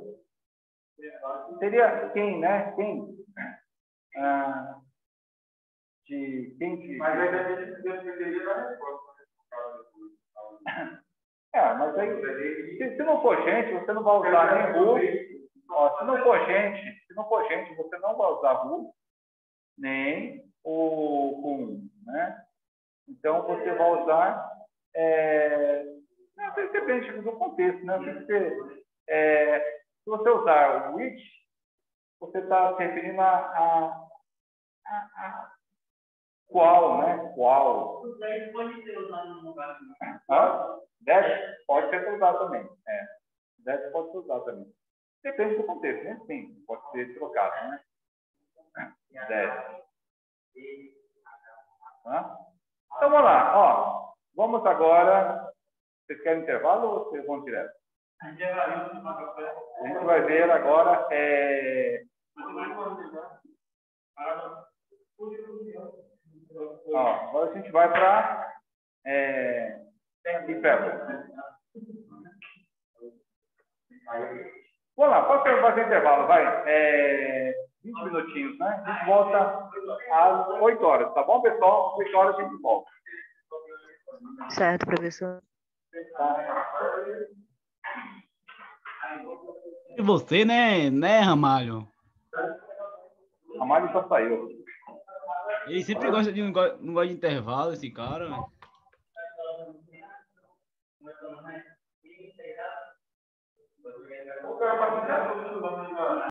seria quem, né? Quem? Ah, de quem que... Mas aí a gente dependeria da resposta. É, mas aí, se, se não for gente, você não vai usar nem ru. Ó, se não for gente, se não for gente, você não vai usar ru, nem o com, né? Então você vai usar, é, depende do contexto, né? Se você, é, se você usar o which, você está se referindo a, a, a, a qual, né? Qual? Pode ser usado no lugar. Ah, deve, pode ser usado também. É, deve pode ser usado também. Depende do contexto, né? Sim, pode ser trocado, né? Deve. Tá? Então vamos lá, ó. Vamos agora. Vocês querem intervalo ou vocês vão direto? A gente vai ver agora. É... Ó, agora a gente vai para é, Pebble. Vamos lá, pode fazer intervalo, vai. É, vinte minutinhos, né? A gente volta às oito horas, tá bom, pessoal? oito horas a gente volta. Certo, professor. E você, né, né, Ramalho? Ramalho já saiu. Ele sempre gosta de, não gosta, não gosta de intervalo, esse cara.